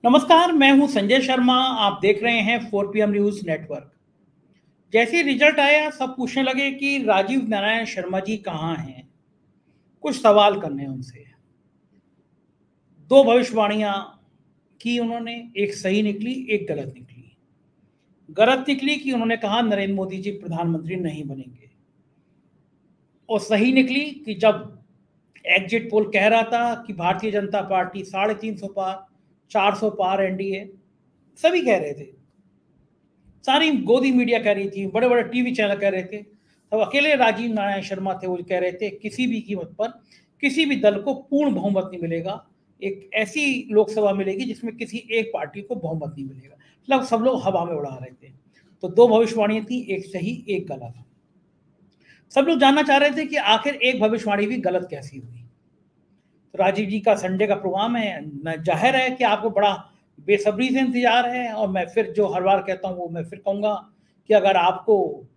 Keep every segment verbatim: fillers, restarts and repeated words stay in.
नमस्कार, मैं हूं संजय शर्मा। आप देख रहे हैं four P M news network. जैसे रिजल्ट आया, सब पूछने लगे कि राजीव नारायण शर्मा जी कहाँ हैं। कुछ सवाल करने हैं उनसे। दो भविष्यवाणियां की उन्होंने, एक सही निकली, एक गलत निकली। गलत निकली कि उन्होंने कहा नरेंद्र मोदी जी प्रधानमंत्री नहीं बनेंगे, और सही निकली कि जब एग्जिट पोल कह रहा था कि भारतीय जनता पार्टी साढ़े तीन सौ पार, चार सौ पार एन डी ए, सभी कह रहे थे, सारी गोदी मीडिया कह रही थी, बड़े बड़े टीवी चैनल कह रहे थे, तब अकेले राजीव नारायण शर्मा थे वो कह रहे थे किसी भी कीमत पर किसी भी दल को पूर्ण बहुमत नहीं मिलेगा। एक ऐसी लोकसभा मिलेगी जिसमें किसी एक पार्टी को बहुमत नहीं मिलेगा। मतलब सब लोग हवा में उड़ा रहे थे। तो दो भविष्यवाणियां थी, एक सही एक गलत। सब लोग जानना चाह रहे थे कि आखिर एक भविष्यवाणी भी गलत कैसी हुई। तो राजीव जी का संडे का प्रोग्राम है, जाहिर है कि आपको बड़ा बेसब्री से इंतजार है। और मैं फिर जो हर बार कहता हूँ वो मैं फिर कहूँगा कि अगर आपको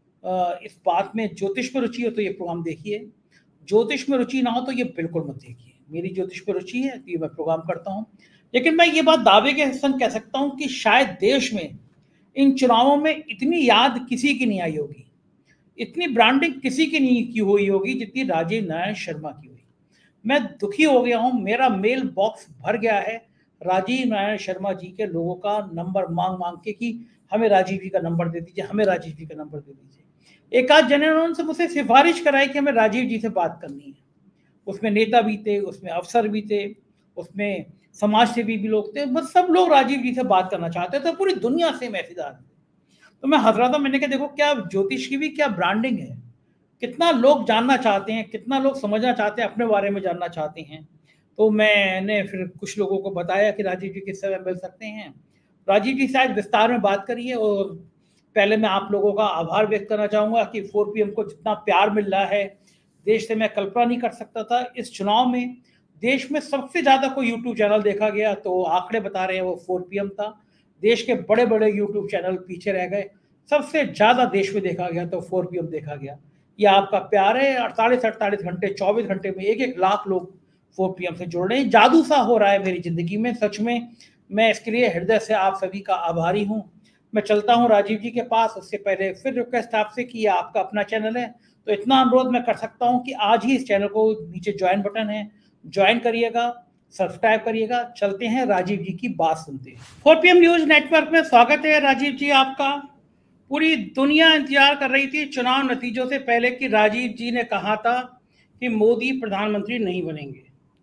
इस बात में ज्योतिष में रुचि हो तो ये प्रोग्राम देखिए, ज्योतिष में रुचि ना हो तो ये बिल्कुल मत देखिए। मेरी ज्योतिष में रुचि है तो ये मैं प्रोग्राम करता हूँ। लेकिन मैं ये बात दावे के संग कह सकता हूँ कि शायद देश में इन चुनावों में इतनी याद किसी की नहीं आई होगी, इतनी ब्रांडिंग किसी की नहीं की हुई होगी जितनी राजीव नारायण शर्मा की हुई। मैं दुखी हो गया हूं, मेरा मेल बॉक्स भर गया है राजीव नारायण शर्मा जी के लोगों का नंबर मांग मांग के कि हमें राजीव जी का नंबर दे दीजिए, हमें राजीव जी का नंबर दे दीजिए। एक आध जने उन्होंने मुझसे सिफारिश कराई कि हमें राजीव जी से बात करनी है। उसमें नेता भी थे, उसमें अफसर भी थे, उसमें समाज सेवी भी लोग थे, बस सब लोग राजीव जी से बात करना चाहते थे। पूरी दुनिया से मैसेज आ रहे थे। तो मैं हंस रहा था, मैंने कहा देखो क्या ज्योतिष की भी क्या ब्रांडिंग है, कितना लोग जानना चाहते हैं, कितना लोग समझना चाहते हैं, अपने बारे में जानना चाहते हैं। तो मैंने फिर कुछ लोगों को बताया कि राजीव जी किस समय मिल सकते हैं। राजीव जी शायद विस्तार में बात करिए। और पहले मैं आप लोगों का आभार व्यक्त करना चाहूँगा कि फोर पी एम को जितना प्यार मिल रहा है देश से, मैं कल्पना नहीं कर सकता था। इस चुनाव में देश में सबसे ज़्यादा कोई यूट्यूब चैनल देखा गया तो आंकड़े बता रहे हैं वो फोर पी एम था। देश के बड़े बड़े यूट्यूब चैनल पीछे रह गए, सबसे ज़्यादा देश में देखा गया तो फोर पी एम देखा गया। ये आपका प्यार है। अड़तालीस अड़तालीस घंटे चौबीस घंटे में एक एक लाख लोग फोर पी एम से जुड़ रहे हैं। जादू सा हो रहा है मेरी ज़िंदगी में, सच में। मैं इसके लिए हृदय से आप सभी का आभारी हूँ। मैं चलता हूँ राजीव जी के पास। उससे पहले फिर रिक्वेस्ट आपसे कि ये आपका अपना चैनल है तो इतना अनुरोध मैं कर सकता हूँ कि आज ही इस चैनल को, नीचे ज्वाइन बटन है, ज्वाइन करिएगा, सब्सक्राइब करिएगा। चलते हैं राजीव जी की बात सुनते हैं। Four P M news network में स्वागत है राजीव जी आपका। पूरी दुनिया इंतजार कर रही थी चुनाव नतीजों से पहले कि राजीव जी ने कहा था कि मोदी प्रधानमंत्री नहीं बनेंगे,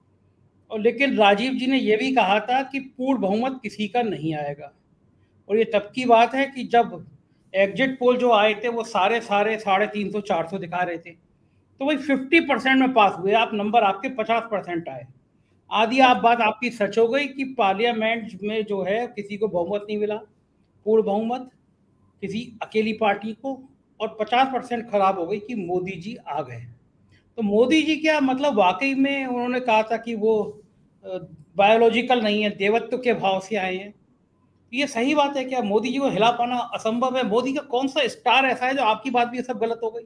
और लेकिन राजीव जी ने यह भी कहा था कि पूर्ण बहुमत किसी का नहीं आएगा। और ये तब की बात है कि जब एग्जिट पोल जो आए थे वो सारे सारे साढ़े तीन सौ चार सौ दिखा रहे थे, तो वही फिफ्टी परसेंट में पास हुए आप, नंबर आपके पचास परसेंट आए। आधी आप बात आपकी सच हो गई कि पार्लियामेंट में जो है किसी को बहुमत नहीं मिला, पूर्ण बहुमत किसी अकेली पार्टी को, और पचास परसेंट खराब हो गई कि मोदी जी आ गए। तो मोदी जी क्या मतलब, वाकई में उन्होंने कहा था कि वो बायोलॉजिकल नहीं है, देवत्व के भाव से आए हैं। ये सही बात है क्या? मोदी जी को हिला पाना असंभव है? मोदी का कौन सा स्टार ऐसा है जो आपकी बात भी सब गलत हो गई?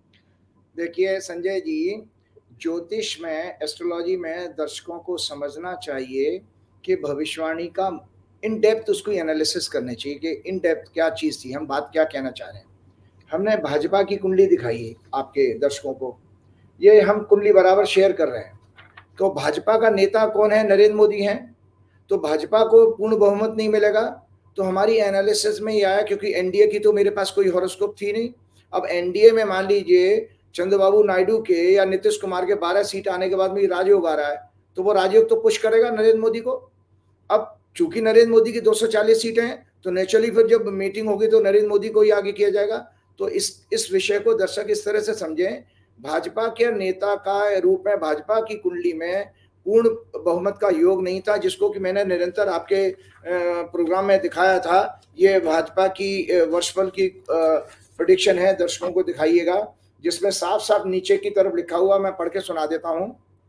देखिए संजय जी, ज्योतिष में, एस्ट्रोलॉजी में दर्शकों को समझना चाहिए कि भविष्यवाणी का इन डेप्थ उसको एनालिसिस करने चाहिए कि इन डेप्थ क्या चीज़ थी, हम बात क्या कहना चाह रहे हैं। हमने भाजपा की कुंडली दिखाई है आपके दर्शकों को, ये हम कुंडली बराबर शेयर कर रहे हैं। तो भाजपा का नेता कौन है? नरेंद्र मोदी हैं। तो भाजपा को पूर्ण बहुमत नहीं मिलेगा। तो हमारी एनालिसिस में ये आया, क्योंकि एन डी ए की तो मेरे पास कोई हॉरोस्कोप थी नहीं। अब एन डी ए में मान लीजिए चंद्रबाबू नायडू के या नीतीश कुमार के बारह सीट आने के बाद में राजयोग आ रहा है, तो वो राजयोग तो पुश करेगा नरेंद्र मोदी को। अब चूंकि नरेंद्र मोदी की दो सौ चालीस सीटें हैं तो नेचुरली फिर जब मीटिंग होगी तो नरेंद्र मोदी को ही आगे किया जाएगा। तो इस इस विषय को दर्शक इस तरह से समझें, भाजपा के नेता का रूप में भाजपा की कुंडली में पूर्ण बहुमत का योग नहीं था, जिसको कि मैंने निरंतर आपके प्रोग्राम में दिखाया था। ये भाजपा की वर्षफल की प्रेडिक्शन है, दर्शकों को दिखाइएगा, जिसमें साफ साफ नीचे की तरफ लिखा हुआ, मैं पढ़ के सुना देता हूं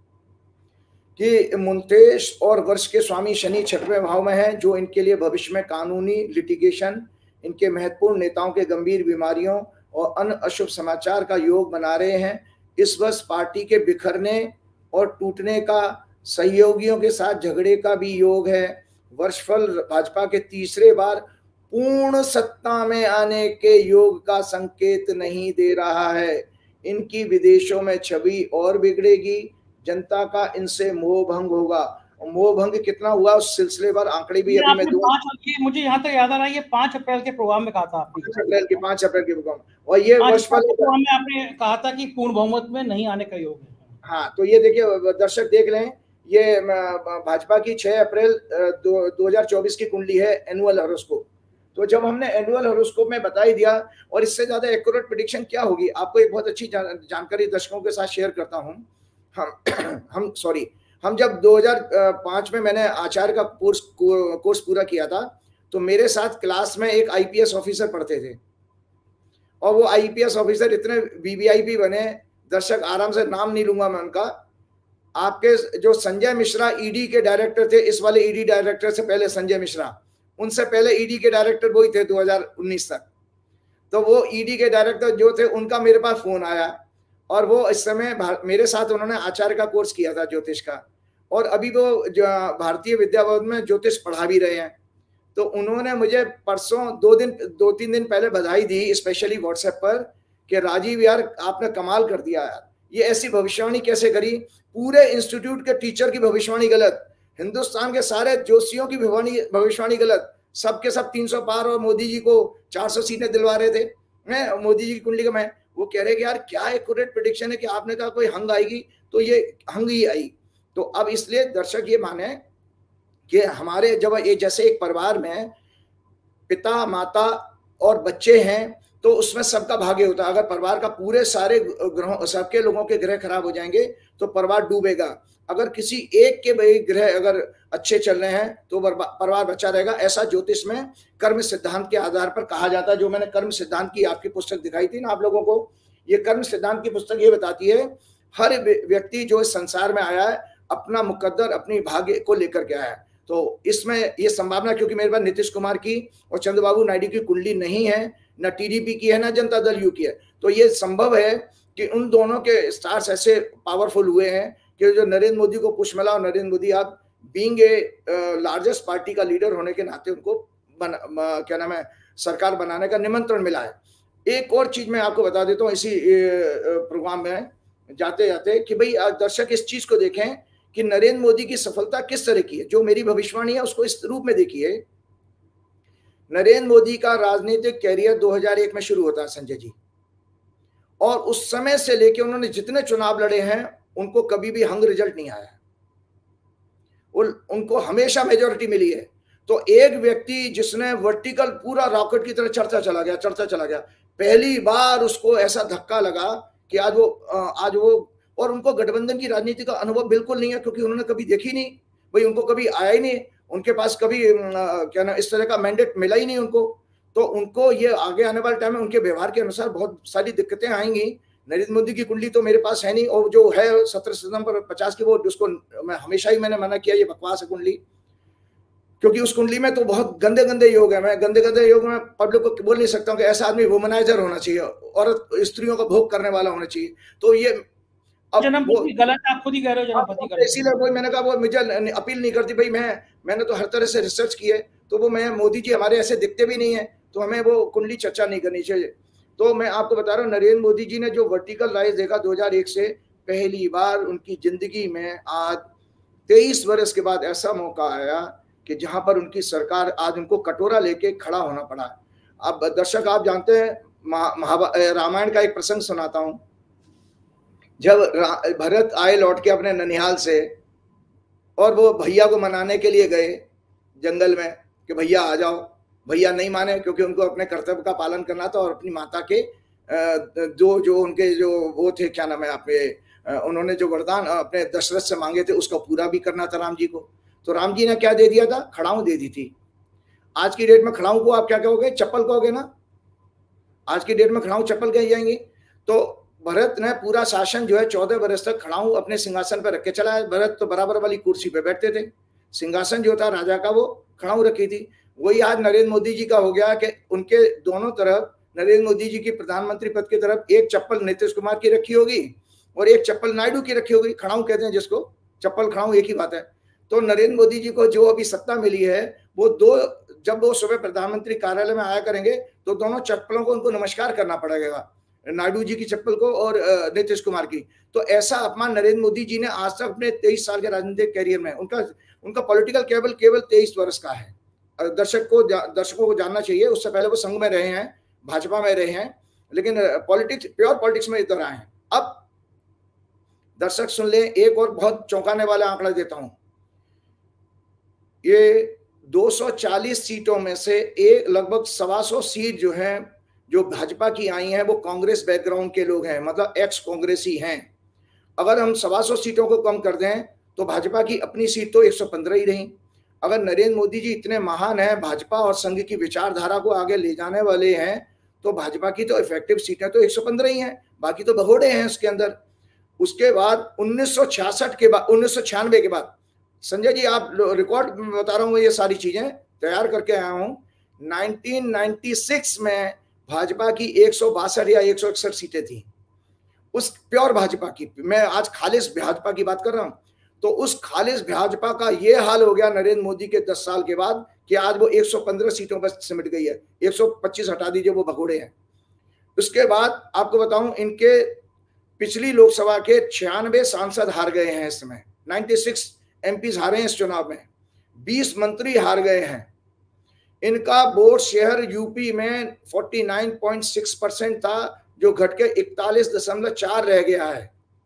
कि मुंतेश और वर्ष के स्वामी शनि छठवें भाव में है, जो इनके लिए भविष्य में कानूनी लिटिगेशन, इनके महत्वपूर्ण नेताओं के गंभीर बीमारियों और अन्य अशुभ समाचार का योग बना रहे हैं। इस वर्ष पार्टी के बिखरने और टूटने का, सहयोगियों के साथ झगड़े का भी योग है। वर्षफल भाजपा के तीसरे बार पूर्ण सत्ता में आने के योग का संकेत नहीं दे रहा है। इनकी विदेशों में छवि और बिगड़ेगी, जनता का इनसे मोह भंग होगा। मोह भंग कितना हुआ उस सिलसिलेवार आंकड़े भी अभी मैं दूं। मुझे यहाँ तक याद आ रहा है, ये पांच अप्रैल के प्रोग्राम में कहा था आपने, पांच अप्रैल के पांच अप्रैल के प्रोग्राम, और ये वर्षफल प्रोग्राम में आपने कहा था कि पूर्ण बहुमत में नहीं आने का योग है। हाँ, तो ये देखिए दर्शक देख लें, ये भाजपा की छह अप्रैल दो हजार चौबीस की कुंडली है, एनुअल हॉरोस्कोप। तो जब हमने एनुअल हॉरोस्कोप में बता ही दिया, और इससे ज्यादा एक्यूरेट प्रेडिक्शन क्या होगी, आपको एक बहुत अच्छी जानकारी दर्शकों के साथ शेयर करता हूं। हम हम सॉरी हम जब दो हजार पाँच में मैंने आचार्य का कोर्स कोर्स पूरा किया था, तो मेरे साथ क्लास में एक आईपीएस ऑफिसर पढ़ते थे, और वो आईपीएस ऑफिसर इतने वीवीआईपी बने, दर्शक आराम से नाम नहीं लूंगा मैं उनका, आपके जो संजय मिश्रा ईडी के डायरेक्टर थे, इस वाले ईडी डायरेक्टर से पहले संजय मिश्रा, उनसे पहले ईडी के डायरेक्टर वही थे दो हजार उन्नीस तक। तो वो ईडी के डायरेक्टर जो थे, उनका मेरे पास फोन आया, और वो इस समय मेरे साथ उन्होंने आचार्य का कोर्स किया था ज्योतिष का, और अभी वो भारतीय विद्या भवन में ज्योतिष पढ़ा भी रहे हैं। तो उन्होंने मुझे परसों दो दिन दो तीन दिन पहले बधाई दी, स्पेशली व्हाट्सएप पर, कि राजीव यार आपने कमाल कर दिया यार, ये ऐसी भविष्यवाणी कैसे करी, पूरे इंस्टीट्यूट के टीचर की भविष्यवाणी गलत, हिंदुस्तान के सारे जोशियों की भविष्यवाणी गलत, सबके सब तीन सौ पार, और मोदी जी को चार सौ सीटें दिलवा रहे थे। मैं मोदी जी की कुंडली का मैं वो कह रहे कि यार क्या एक्यूरेट प्रेडिक्शन है, कि आपने कहा कोई हंग आएगी, तो ये हंग ही आई। तो अब इसलिए दर्शक ये माने कि हमारे जब ये जैसे एक परिवार में पिता माता और बच्चे हैं, तो उसमें सबका भाग्य होता है। अगर परिवार का पूरे सारे ग्रहों सबके लोगों के ग्रह खराब हो जाएंगे तो परिवार डूबेगा। अगर किसी एक के भाई ग्रह अगर अच्छे चल रहे हैं तो परिवार बचा रहेगा। ऐसा ज्योतिष में कर्म सिद्धांत के आधार पर कहा जाता है। जो मैंने कर्म सिद्धांत की आपकी पुस्तक दिखाई थी ना आप लोगों को, ये कर्म सिद्धांत की पुस्तक ये बताती है हर व्यक्ति जो इस संसार में आया है अपना मुकद्दर अपनी भाग्य को लेकर के आया है। तो इसमें ये संभावना, क्योंकि मेरे पास नीतीश कुमार की और चंद्रबाबू नायडू की कुंडली नहीं है, न टीडीपी की है, न जनता दल यू की है, तो ये संभव है कि उन दोनों के स्टार्स ऐसे पावरफुल हुए हैं कि जो नरेंद्र मोदी को पुश मिला, और नरेंद्र मोदी आप बीइंग ए लार्जेस्ट पार्टी का लीडर होने के नाते उनको बन, क्या नाम है सरकार बनाने का निमंत्रण मिला है। एक और चीज मैं आपको बता देता हूँ इसी प्रोग्राम में जाते जाते कि भाई दर्शक इस चीज को देखें कि नरेंद्र मोदी की सफलता किस तरह की है। जो मेरी भविष्यवाणी है उसको इस रूप में देखिए। नरेंद्र मोदी का राजनीतिक कैरियर दो हज़ार एक में शुरू होता है संजय जी, और उस समय से लेके उन्होंने जितने चुनाव लड़े हैं उनको कभी भी हंग रिजल्ट नहीं आया, उनको हमेशा मेजॉरिटी मिली है। तो एक व्यक्ति जिसने वर्टिकल पूरा रॉकेट की तरह चढ़ता चला गया चढ़ता चला गया पहली बार उसको ऐसा धक्का लगा कि आज वो आज वो और उनको गठबंधन की राजनीति का अनुभव बिल्कुल नहीं है, क्योंकि उन्होंने कभी देखी नहीं, भाई उनको कभी आया ही नहीं, उनके पास कभी क्या ना इस तरह का मैंडेट मिला ही नहीं उनको। तो उनको ये आगे आने वाले टाइम में उनके व्यवहार के अनुसार बहुत सारी दिक्कतें आएंगी। नरेंद्र मोदी की कुंडली तो मेरे पास है नहीं, और जो है सत्रह सितंबर पचास की वो उसको मैं हमेशा ही मैंने मना किया, ये बकवास है कुंडली, क्योंकि उस कुंडली में तो बहुत गंदे गंदे योग है। मैं गंदे गंदे योग में पब्लिक को बोल नहीं सकता हूँ कि ऐसा आदमी वुमनाइजर होना चाहिए, औरत स्त्रियों का भोग करने वाला होना चाहिए। तो ये अब गलत आप खुद ही कह रहे हो जन्मपति गलत, इसीलिए वही मैंने कहा वो मुझे अपील नहीं करती भाई, मैं मैंने तो हर तरह से रिसर्च की है, तो वो मैं मोदी जी हमारे ऐसे दिखते भी नहीं है, तो हमें वो कुंडली चर्चा नहीं करनी चाहिए। तो मैं आपको बता रहा हूँ नरेंद्र मोदी जी ने जो वर्टिकल राइज देखा दो हज़ार एक से, पहली बार उनकी जिंदगी में आज तेईस वर्ष के बाद ऐसा मौका आया कि जहां पर उनकी सरकार आज उनको कटोरा लेके खड़ा होना पड़ा। अब दर्शक आप जानते हैं रामायण का एक प्रसंग सुनाता हूं। जब भरत आए लौट के अपने ननिहाल से, और वो भैया को मनाने के लिए गए जंगल में कि भैया आ जाओ, भैया नहीं माने क्योंकि उनको अपने कर्तव्य का पालन करना था, और अपनी माता के जो जो उनके जो वो थे क्या नाम है आपके उन्होंने जो वरदान अपने दशरथ से मांगे थे उसका पूरा भी करना था राम जी को। तो राम जी ने क्या दे दिया था? खड़ाऊ दे दी थी। आज की डेट में खड़ाऊ को आप क्या कहोगे? चप्पल कहोगे ना। आज की डेट में खड़ाऊ चप्पल कही जाएंगी। तो भरत ने पूरा शासन जो है चौदह वर्ष तक खड़ाऊ अपने सिंहासन पर रख के चला है। भरत तो बराबर वाली कुर्सी पे बैठते थे, सिंहासन जो था राजा का वो खड़ाऊ रखी थी। वही आज नरेंद्र मोदी जी का हो गया कि उनके दोनों तरफ नरेंद्र मोदी जी की प्रधानमंत्री पद की तरफ एक चप्पल नीतीश कुमार की रखी होगी और एक चप्पल नायडू की रखी होगी। खड़ाऊ कहते हैं जिसको, चप्पल खड़ाऊ एक ही बात है। तो नरेंद्र मोदी जी को जो अभी सत्ता मिली है, वो दो जब वो सुबह प्रधानमंत्री कार्यालय में आया करेंगे तो दोनों चप्पलों को उनको नमस्कार करना पड़ेगा, नायडू जी की चप्पल को और नीतीश कुमार की। तो ऐसा अपमान नरेंद्र मोदी जी ने आज तक अपने तेईस साल के राजनीतिक कैरियर में, उनका उनका पॉलिटिकल केवल केवल तेईस वर्ष का है। दर्शक को दर्शकों को जानना चाहिए, उससे पहले वो संघ में रहे हैं, भाजपा में रहे हैं, लेकिन पॉलिटिक्स प्योर पॉलिटिक्स में इधर आए हैं। अब दर्शक सुन ले, एक और बहुत चौंकाने वाला आंकड़ा देता हूं। ये दो सौ चालीस सीटों में से एक लगभग सवा सौ सीट जो है जो भाजपा की आई हैं वो कांग्रेस बैकग्राउंड के लोग हैं, मतलब एक्स कांग्रेसी हैं। अगर हम सवा सौ सीटों को कम कर दें तो भाजपा की अपनी सीट तो एक सौ पंद्रह ही रही। अगर नरेंद्र मोदी जी इतने महान हैं, भाजपा और संघ की विचारधारा को आगे ले जाने वाले हैं, तो भाजपा की तो इफेक्टिव सीटें तो एक सौ पंद्रह ही हैं, बाकी तो भगोड़े हैं उसके अंदर। उसके बाद उन्नीस सौ छियासठ के बाद उन्नीस सौ छियानवे के बाद, संजय जी आप रिकॉर्ड बता रहा हूँ, ये सारी चीजें तैयार करके आया हूँ। नाइनटीन नाइंटी सिक्स में भाजपा की एक सौ बासठ या एक सौ इकसठ सीटें थी, उस प्योर भाजपा की। मैं आज खालिश भाजपा की बात कर रहा हूँ। तो उस खालिश भाजपा का ये हाल हो गया नरेंद्र मोदी के दस साल के बाद कि आज वो एक सौ पंद्रह सीटों पर सिमट गई है, एक सौ पच्चीस हटा दीजिए, वो भगोड़े हैं। उसके बाद आपको बताऊं, इनके पिछली लोकसभा के छियानवे सांसद हार गए हैं इस समय, छियानवे एमपीज हारे हैं इस चुनाव में, बीस मंत्री हार गए हैं। इनका वोट शेयर यूपी में उनचास पॉइंट छह परसेंट था, जो घट के इकतालीस दशमलव चार रह गया है।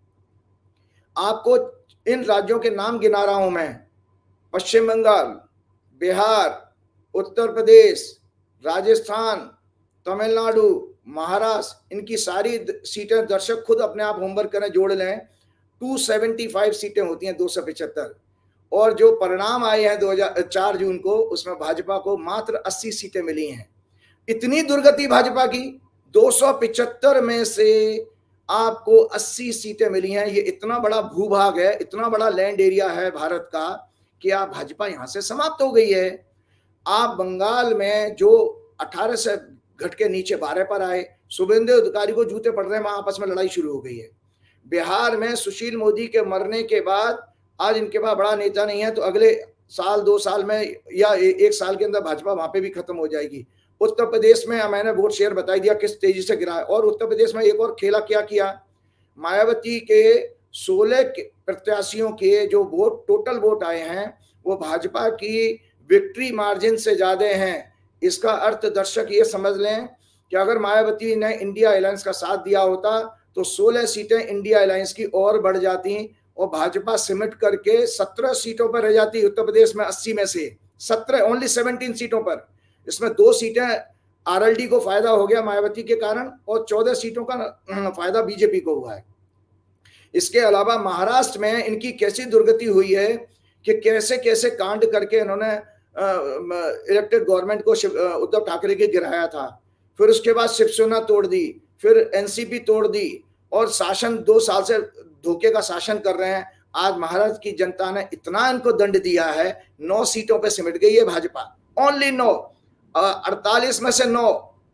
आपको इन राज्यों के नाम गिना रहा हूं मैं, पश्चिम बंगाल, बिहार, उत्तर प्रदेश, राजस्थान, तमिलनाडु, महाराष्ट्र, इनकी सारी सीटें दर्शक खुद अपने आप होमवर्क करें, जोड़ लें, दो सौ पचहत्तर सीटें होती हैं, दो सौ पचहत्तर। और जो परिणाम आए हैं दो हज़ार चार जून को, उसमें भाजपा को मात्र अस्सी सीटें मिली हैं। इतनी दुर्गति भाजपा की, दो सौ पचहत्तर में से आपको अस्सी सीटें मिली हैं। ये इतना बड़ा भूभाग है, इतना बड़ा लैंड एरिया है भारत का कि आप भाजपा यहां से समाप्त हो गई है। आप बंगाल में जो अठारह से घट के नीचे बारह पर आए, शुभेंदु अधिकारी को जूते पड़ रहे हैं, वहां आपस में लड़ाई शुरू हो गई है। बिहार में सुशील मोदी के मरने के बाद आज इनके पास बड़ा नेता नहीं है, तो अगले साल दो साल में या एक साल के अंदर भाजपा वहां पे भी खत्म हो जाएगी। उत्तर प्रदेश में मैंने वोट शेयर बता दिया किस तेजी से गिरा है। और उत्तर प्रदेश में एक और खेला क्या किया, मायावती के सोलह प्रत्याशियों के जो वोट टोटल वोट आए हैं वो भाजपा की विक्ट्री मार्जिन से ज्यादा हैं। इसका अर्थ दर्शक ये समझ लें कि अगर मायावती ने इंडिया अलायंस का साथ दिया होता तो सोलह सीटें इंडिया अलायंस की और बढ़ जाती और भाजपा सिमट करके सत्रह सीटों पर रह जाती। उत्तर प्रदेश में अस्सी में से सत्रह, ओनली सत्रह सीटों पर। इसमें दो सीटें आरएलडी को फायदा हो गया मायावती के कारण, और चौदह सीटों का फायदा बीजेपी को हुआ है। इसके अलावा महाराष्ट्र में इनकी कैसी दुर्गति हुई है कि कैसे कैसे कांड करके इन्होंने इलेक्टेड गवर्नमेंट को उद्धव ठाकरे के गिराया था, फिर उसके बाद शिवसेना तोड़ दी, फिर एनसीपी तोड़ दी, और शासन दो साल से धोखे का शासन कर रहे हैं। आज महाराष्ट्र की जनता ने इतना इनको दंड दिया है, नौ सीटों पे सिमट गई है भाजपा, ओनली नौ, अड़तालीस में से नौ।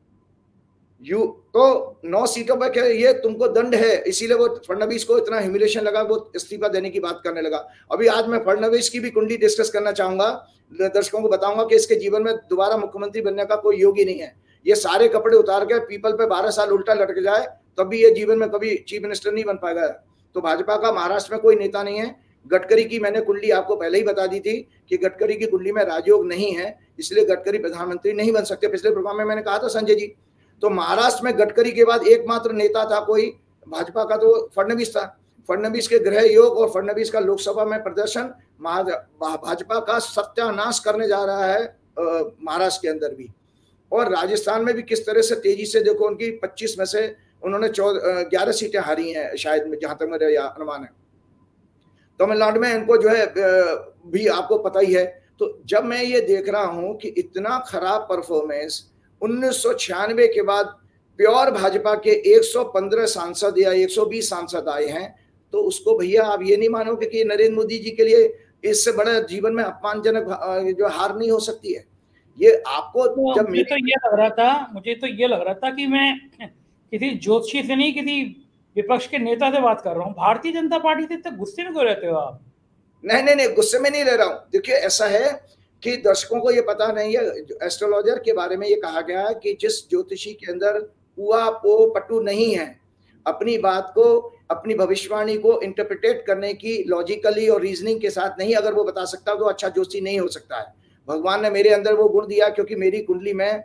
यू तो नौ सीटों पर क्या ये तुमको दंड है, इसीलिए वो फडणवीस को इतना ह्यूमिलेशन लगा, वो इस्तीफा देने की बात करने लगा। अभी आज मैं फडणवीस की भी कुंडली डिस्कस करना चाहूंगा, दर्शकों को बताऊंगा कि इसके जीवन में दोबारा मुख्यमंत्री बनने का कोई योग ही नहीं है। ये सारे कपड़े उतार के पीपल पे बारह साल उल्टा लटक जाए तब भी ये जीवन में कभी चीफ मिनिस्टर नहीं बन पाएगा। तो भाजपा का महाराष्ट्र में कोई नेता नहीं है। गडकरी की मैंने कुंडली आपको पहले ही बता दी थी कि गडकरी की कुंडली में राजयोग नहीं है, इसलिए गडकरी प्रधानमंत्री नहीं बन सकते। पिछले प्रोग्राम में मैंने कहा था संजय जी। तो महाराष्ट्र में गडकरी के बाद एकमात्र नेता था कोई भाजपा का, तो फडणवीस था। फडणवीस के गृह योग और फडणवीस का लोकसभा में प्रदर्शन भाजपा का सत्यानाश करने जा रहा है महाराष्ट्र के अंदर भी। और राजस्थान में भी किस तरह से तेजी से देखो, उनकी पच्चीस में से उन्होंने चौदह ग्यारह सीटें हारी हैं शायद, जहां तक मेरा अनुमान है। तमिलनाडु में इनको जो है भी आपको पता ही है। तो जब मैं ये देख रहा हूं कि इतना खराब परफॉर्मेंस उन्नीस सौ छियानवे के बाद प्योर भाजपा के एक सौ पंद्रह सांसद या एक सौ बीस सांसद आए हैं, तो उसको भैया आप ये नहीं मानोगे कि नरेंद्र मोदी जी के लिए इससे बड़ा जीवन में अपमानजनक जो हार नहीं हो सकती है। ये आपको तो जब मुझे तो ये लग रहा था मुझे तो ये लग रहा था कि मैं किसी ज्योतिषी से नहीं, किसी विपक्ष के नेता से बात कर रहा हूँ। भारतीय जनता पार्टी से इतने गुस्से में क्यों रहते हो आप? नहीं नहीं नहीं, गुस्से में नहीं ले रहा हूं। देखिए ऐसा है कि दर्शकों को ये पता नहीं है, एस्ट्रोलॉजर के बारे में ये कहा गया है कि जिस ज्योतिषी के अंदर पुआ पो पटु नहीं है, अपनी बात को, अपनी भविष्यवाणी को इंटरप्रिटेट करने की लॉजिकली और रीजनिंग के साथ नहीं अगर वो बता सकता तो अच्छा ज्योतिषी नहीं हो सकता है। भगवान ने मेरे अंदर वो गुण दिया क्योंकि मेरी कुंडली में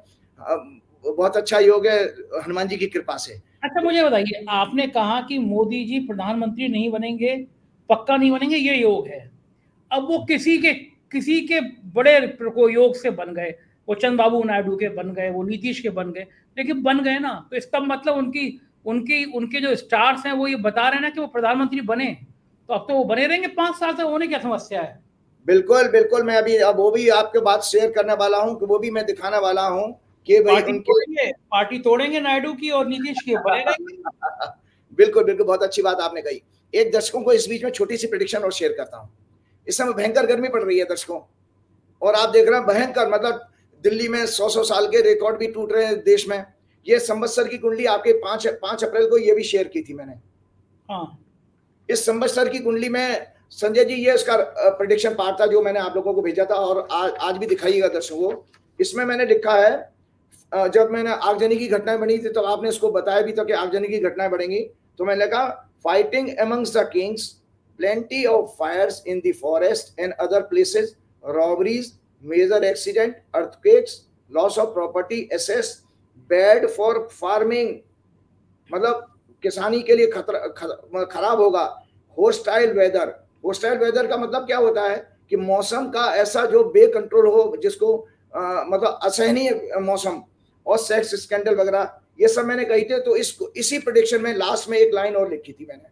बहुत अच्छा योग है हनुमान जी की कृपा से। अच्छा मुझे बताइए, आपने कहा कि मोदी जी प्रधानमंत्री नहीं बनेंगे, पक्का नहीं बनेंगे, ये योग है। अब वो किसी के किसी के बड़े को योग से बन गए, वो चंद्रबाबू नायडू के बन गए, वो नीतीश के बन गए, लेकिन बन गए ना, तो इसका मतलब उनकी उनकी उनके जो स्टार्स हैं वो ये बता रहे हैं ना कि वो प्रधानमंत्री बने, तो अब तो वो बने रहेंगे पांच साल तक, होने क्या समस्या है? बिल्कुल बिल्कुल, मैं अभी अब वो भी आपके बात शेयर करने वाला हूँ कि वो भी मैं दिखाने वाला हूँ कि भाई पार्टी उनके तोड़ेंगे, पार्टी तोड़ेंगे नायडू की और नीतीश की, बनेगा। बिल्कुल बिल्कुल, बहुत अच्छी बात आपने कही। एक दर्शकों को इस बीच में छोटी सी प्रेडिक्शन और शेयर करता हूँ। इस समय भयंकर गर्मी पड़ रही है दर्शकों, और आप देख रहे हैं भयंकर, मतलब दिल्ली में सौ सौ साल के रिकॉर्ड भी टूट रहे हैं देश में। ये संवत्सर की कुंडली आपके पांच पांच अप्रैल को ये भी शेयर की थी मैंने। हाँ, इस संवत्सर की कुंडली में संजय जी ये इसका प्रेडिक्शन पार्ट था जो मैंने आप लोगों को भेजा था, और आज आज भी दिखाइएगा दर्शकों को। इसमें मैंने लिखा है, जब मैंने आगजनी की घटनाएं बनी थी तो आपने इसको बताया भी था कि आगजनी की घटनाएं बढ़ेंगी, तो मैंने लिखा fighting amongst the kings, plenty of fires in the forest and other places, robberies, major accident, earthquakes, loss of property, assets, bad for farming, मतलब किसानी के लिए खतरा खराब होगा। hostile weather, hostile weather का मतलब क्या होता है कि मौसम का ऐसा जो बेकंट्रोल हो, जिसको आ, मतलब असहनीय मौसम, और सेक्स स्कैंडल वगैरह, ये सब मैंने कही थी। तो इसको इसी प्रेडिक्शन में लास्ट में एक लाइन और लिखी थी मैंने,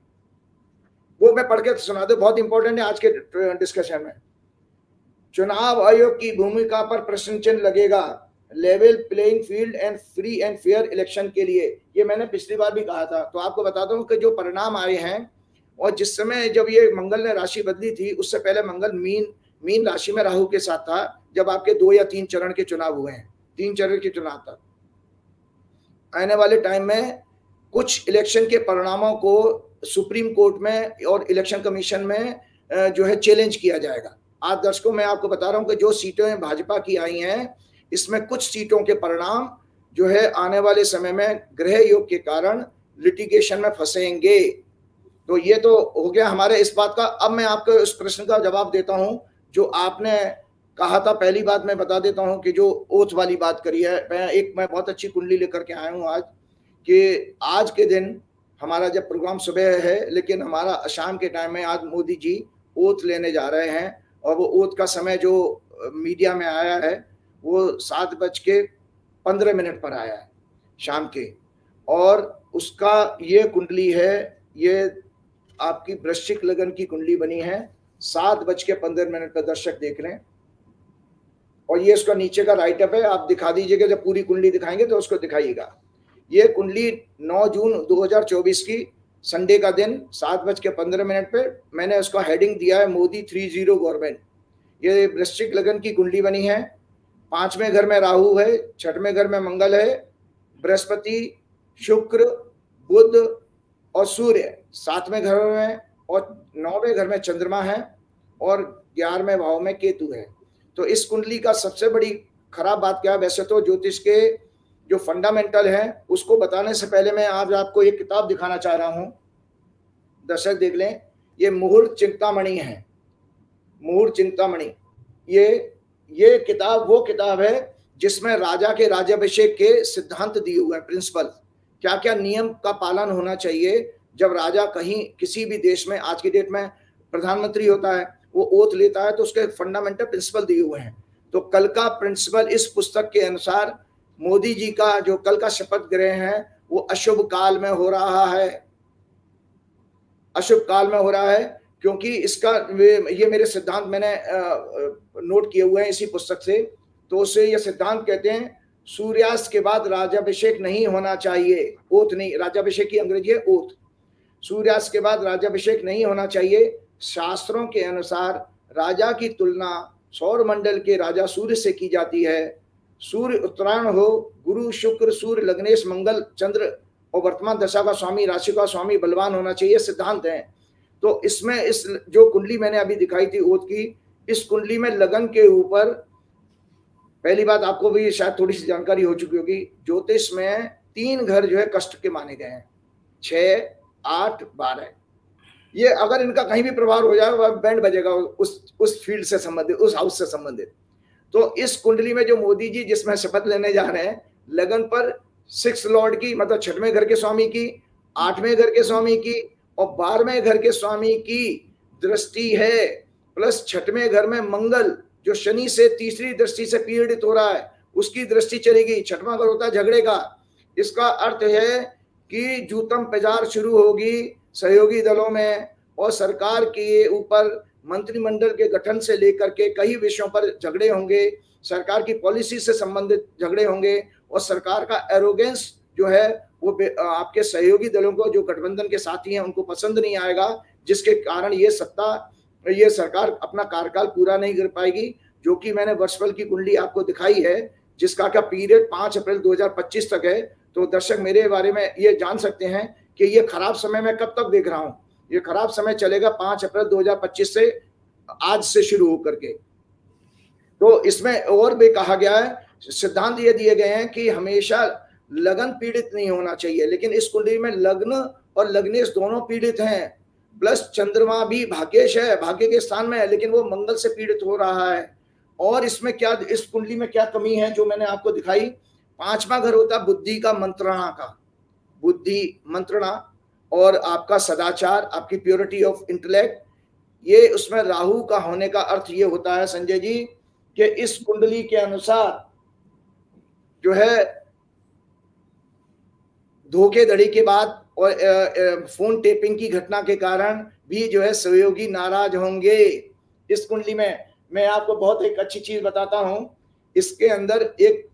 वो मैं पढ़ के सुना दे, बहुत इंपॉर्टेंट है आज के डिस्कशन में। चुनाव आयोग की भूमिका पर प्रश्न चिन्ह लगेगा, level playing field and free and fair election के लिए, ये मैंने पिछली बार भी कहा था। तो आपको बताता हूं कि जो परिणाम आए हैं, और जिस समय जब ये मंगल ने राशि बदली थी, उससे पहले मंगल मीन मीन राशि में राहु के साथ था, जब आपके दो या तीन चरण के चुनाव हुए हैं, तीन चरण के चुनाव था। आने वाले टाइम में कुछ इलेक्शन के परिणामों को सुप्रीम कोर्ट में और इलेक्शन कमीशन में जो है चैलेंज किया जाएगा। आज दर्शकों मैं आपको बता रहा हूं कि जो सीटें भाजपा की आई हैं, इसमें कुछ सीटों के परिणाम जो है आने वाले समय में ग्रह योग के कारण लिटिगेशन में फंसेंगे। तो ये तो हो गया हमारे इस बात का। अब मैं आपको इस प्रश्न का जवाब देता हूं जो आपने कहा था। पहली बात मैं बता देता हूं कि जो ओथ वाली बात करी है, मैं एक मैं बहुत अच्छी कुंडली लेकर के आया हूं आज, कि आज के दिन हमारा जब प्रोग्राम सुबह है, लेकिन हमारा शाम के टाइम में आज मोदी जी ओथ लेने जा रहे हैं, और वो ओथ का समय जो मीडिया में आया है वो सात बज के पंद्रह मिनट पर आया है शाम के, और उसका ये कुंडली है, ये आपकी वृश्चिक लगन की कुंडली बनी है, सात बज के पंद्रह मिनट पर दर्शक देख रहे हैं। और ये उसका नीचे का राइट अप है, आप दिखा दीजिएगा, जब पूरी कुंडली दिखाएंगे तो उसको दिखाइएगा। ये कुंडली नौ जून दो हज़ार चौबीस की संडे का दिन सात बज के पंद्रह मिनट पे, मैंने उसका हेडिंग दिया है मोदी थ्री जीरो गवर्नमेंट। ये वृश्चिक लगन की कुंडली बनी है। पांचवें घर में राहु है, छठवें घर में मंगल है, बृहस्पति, शुक्र, बुध और सूर्य सातवें घर में, और नौवें घर में चंद्रमा है, और ग्यारहवें भाव में केतु है। तो इस कुंडली का सबसे बड़ी खराब बात क्या है, वैसे तो ज्योतिष के जो फंडामेंटल है उसको बताने से पहले मैं आज आपको एक किताब दिखाना चाह रहा हूं, दर्शक देख लें। ये मुहूर्त चिंतामणि है, मुहूर्त चिंतामणि। ये ये किताब वो किताब है जिसमें राजा के राज्याभिषेक के सिद्धांत दिए हुए हैं, प्रिंसिपल, क्या क्या नियम का पालन होना चाहिए जब राजा कहीं किसी भी देश में, आज की डेट में प्रधानमंत्री होता है, वो ओथ लेता है, तो उसके फंडामेंटल प्रिंसिपल दिए हुए हैं। तो कल का प्रिंसिपल इस पुस्तक के अनुसार मोदी जी का जो कल का शपथ ग्रहण है वो अशुभ काल में हो रहा है, अशुभ काल में हो रहा है, क्योंकि इसका ये मेरे सिद्धांत मैंने नोट किए हुए हैं इसी पुस्तक से। तो उससे ये सिद्धांत कहते हैं सूर्यास्त के बाद राज्याभिषेक नहीं होना चाहिए, ओथ नहीं, राज्याभिषेक की अंग्रेजी है ओथ। सूर्यास्त के बाद राज्याभिषेक नहीं होना चाहिए। शास्त्रों के अनुसार राजा की तुलना सौर मंडल के राजा सूर्य से की जाती है। सूर्य उत्तरायण हो, गुरु शुक्र सूर्य लग्नेश मंगल चंद्र और वर्तमान दशा का स्वामी, राशि का स्वामी बलवान होना चाहिए, सिद्धांत है। तो इसमें इस जो कुंडली मैंने अभी दिखाई थी ओत की, इस कुंडली में लगन के ऊपर, पहली बात आपको भी शायद थोड़ी सी जानकारी हो चुकी होगी, ज्योतिष में तीन घर जो है कष्ट के माने गए हैं, छह, आठ, बारह। ये अगर इनका कहीं भी प्रभाव हो जाए वह बैंड बजेगा उस उस फील्ड से संबंधित, उस हाउस से संबंधित। तो इस कुंडली में जो मोदी जी जिसमें शपथ लेने जा रहे हैं, लगन पर सिक्स लॉर्ड की, मतलब छठवें घर के स्वामी की, आठवें घर के स्वामी की और बारहवें घर के स्वामी की दृष्टि है, प्लस छठवें घर में मंगल जो शनि से तीसरी दृष्टि से पीड़ित हो रहा है उसकी दृष्टि चलेगी। छठवां घर होता है झगड़े का। इसका अर्थ है कि जूतम पेजार शुरू होगी सहयोगी दलों में, और सरकार के ऊपर मंत्रिमंडल के गठन से लेकर के कई विषयों पर झगड़े होंगे, सरकार की पॉलिसी से संबंधित झगड़े होंगे, और सरकार का एरोगेंस जो है वो आपके सहयोगी दलों को, जो गठबंधन के साथी हैं, उनको पसंद नहीं आएगा, जिसके कारण ये सत्ता ये सरकार अपना कार्यकाल पूरा नहीं कर पाएगी। जो कि मैंने वर्षफल की कुंडली आपको दिखाई है, जिसका का पीरियड पाँच अप्रैल दो हज़ार पच्चीस तक है। तो दर्शक मेरे बारे में ये जान सकते हैं कि ये खराब समय मैं कब तक देख रहा हूँ। ये खराब समय चलेगा पाँच अप्रैल दो हज़ार पच्चीस से, आज से शुरू होकर के। तो इसमें और भी कहा गया है, सिद्धांत ये दिए गए हैं कि हमेशा लगन पीड़ित नहीं होना चाहिए, लेकिन इस कुंडली में लग्न और लग्नेश दोनों पीड़ित हैं, प्लस चंद्रमा भी भाग्येश है, भाग्य के स्थान में है, लेकिन वो मंगल से पीड़ित हो रहा है। और इसमें क्या, इस कुंडली में क्या कमी है जो मैंने आपको दिखाई, पांचवा घर होता है बुद्धि का, मंत्रणा का, बुद्धि मंत्रणा और आपका सदाचार, आपकी प्योरिटी ऑफ इंटेलेक्ट, ये उसमें राहु का होने का अर्थ ये होता है संजय जी कि इस कुंडली के अनुसार जो है धोखेधड़ी के बाद और फोन टेपिंग की घटना के कारण भी जो है सहयोगी नाराज होंगे। इस कुंडली में मैं आपको बहुत एक अच्छी चीज बताता हूं, इसके अंदर एक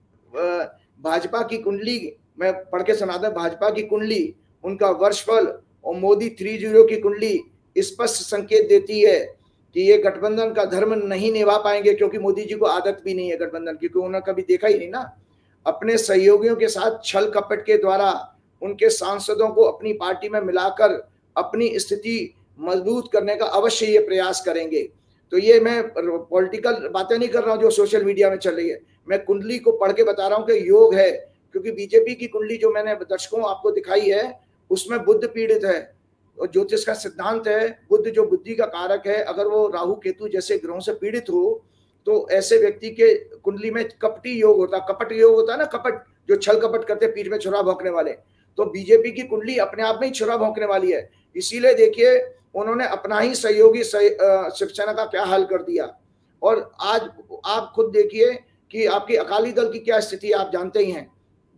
भाजपा की कुंडली मैं पढ़ के सुनाता हूं। भाजपा की कुंडली, उनका वर्षफल और मोदी थ्री जीरो की कुंडली स्पष्ट संकेत देती है कि ये गठबंधन का धर्म नहीं निभा पाएंगे, क्योंकि मोदी जी को आदत भी नहीं है गठबंधन की, क्योंकि उन्होंने कभी देखा ही नहीं ना। अपने सहयोगियों के साथ छल कपट के द्वारा उनके सांसदों को अपनी पार्टी में मिलाकर अपनी स्थिति मजबूत करने का अवश्य ये प्रयास करेंगे। तो ये मैं पॉलिटिकल बातें नहीं कर रहा हूँ जो सोशल मीडिया में चल रही है, मैं कुंडली को पढ़ के बता रहा हूँ कि योग है। क्योंकि बीजेपी की कुंडली जो मैंने दर्शकों आपको दिखाई है उसमें बुद्ध पीड़ित है, और ज्योतिष का सिद्धांत है बुद्ध जो बुद्धि का कारक है, अगर वो राहु केतु जैसे ग्रहों से पीड़ित हो तो ऐसे व्यक्ति के कुंडली में कपटी योग होता, कपट योग होता है ना, कपट जो छल कपट करते पीठ में छुरा भोंकने वाले। तो बीजेपी की कुंडली अपने आप में ही छुरा भोंकने वाली है। इसीलिए देखिए उन्होंने अपना ही सहयोगी शिवसेना का क्या हाल कर दिया। और आज आप खुद देखिए कि आपकी अकाली दल की क्या स्थिति आप जानते ही हैं।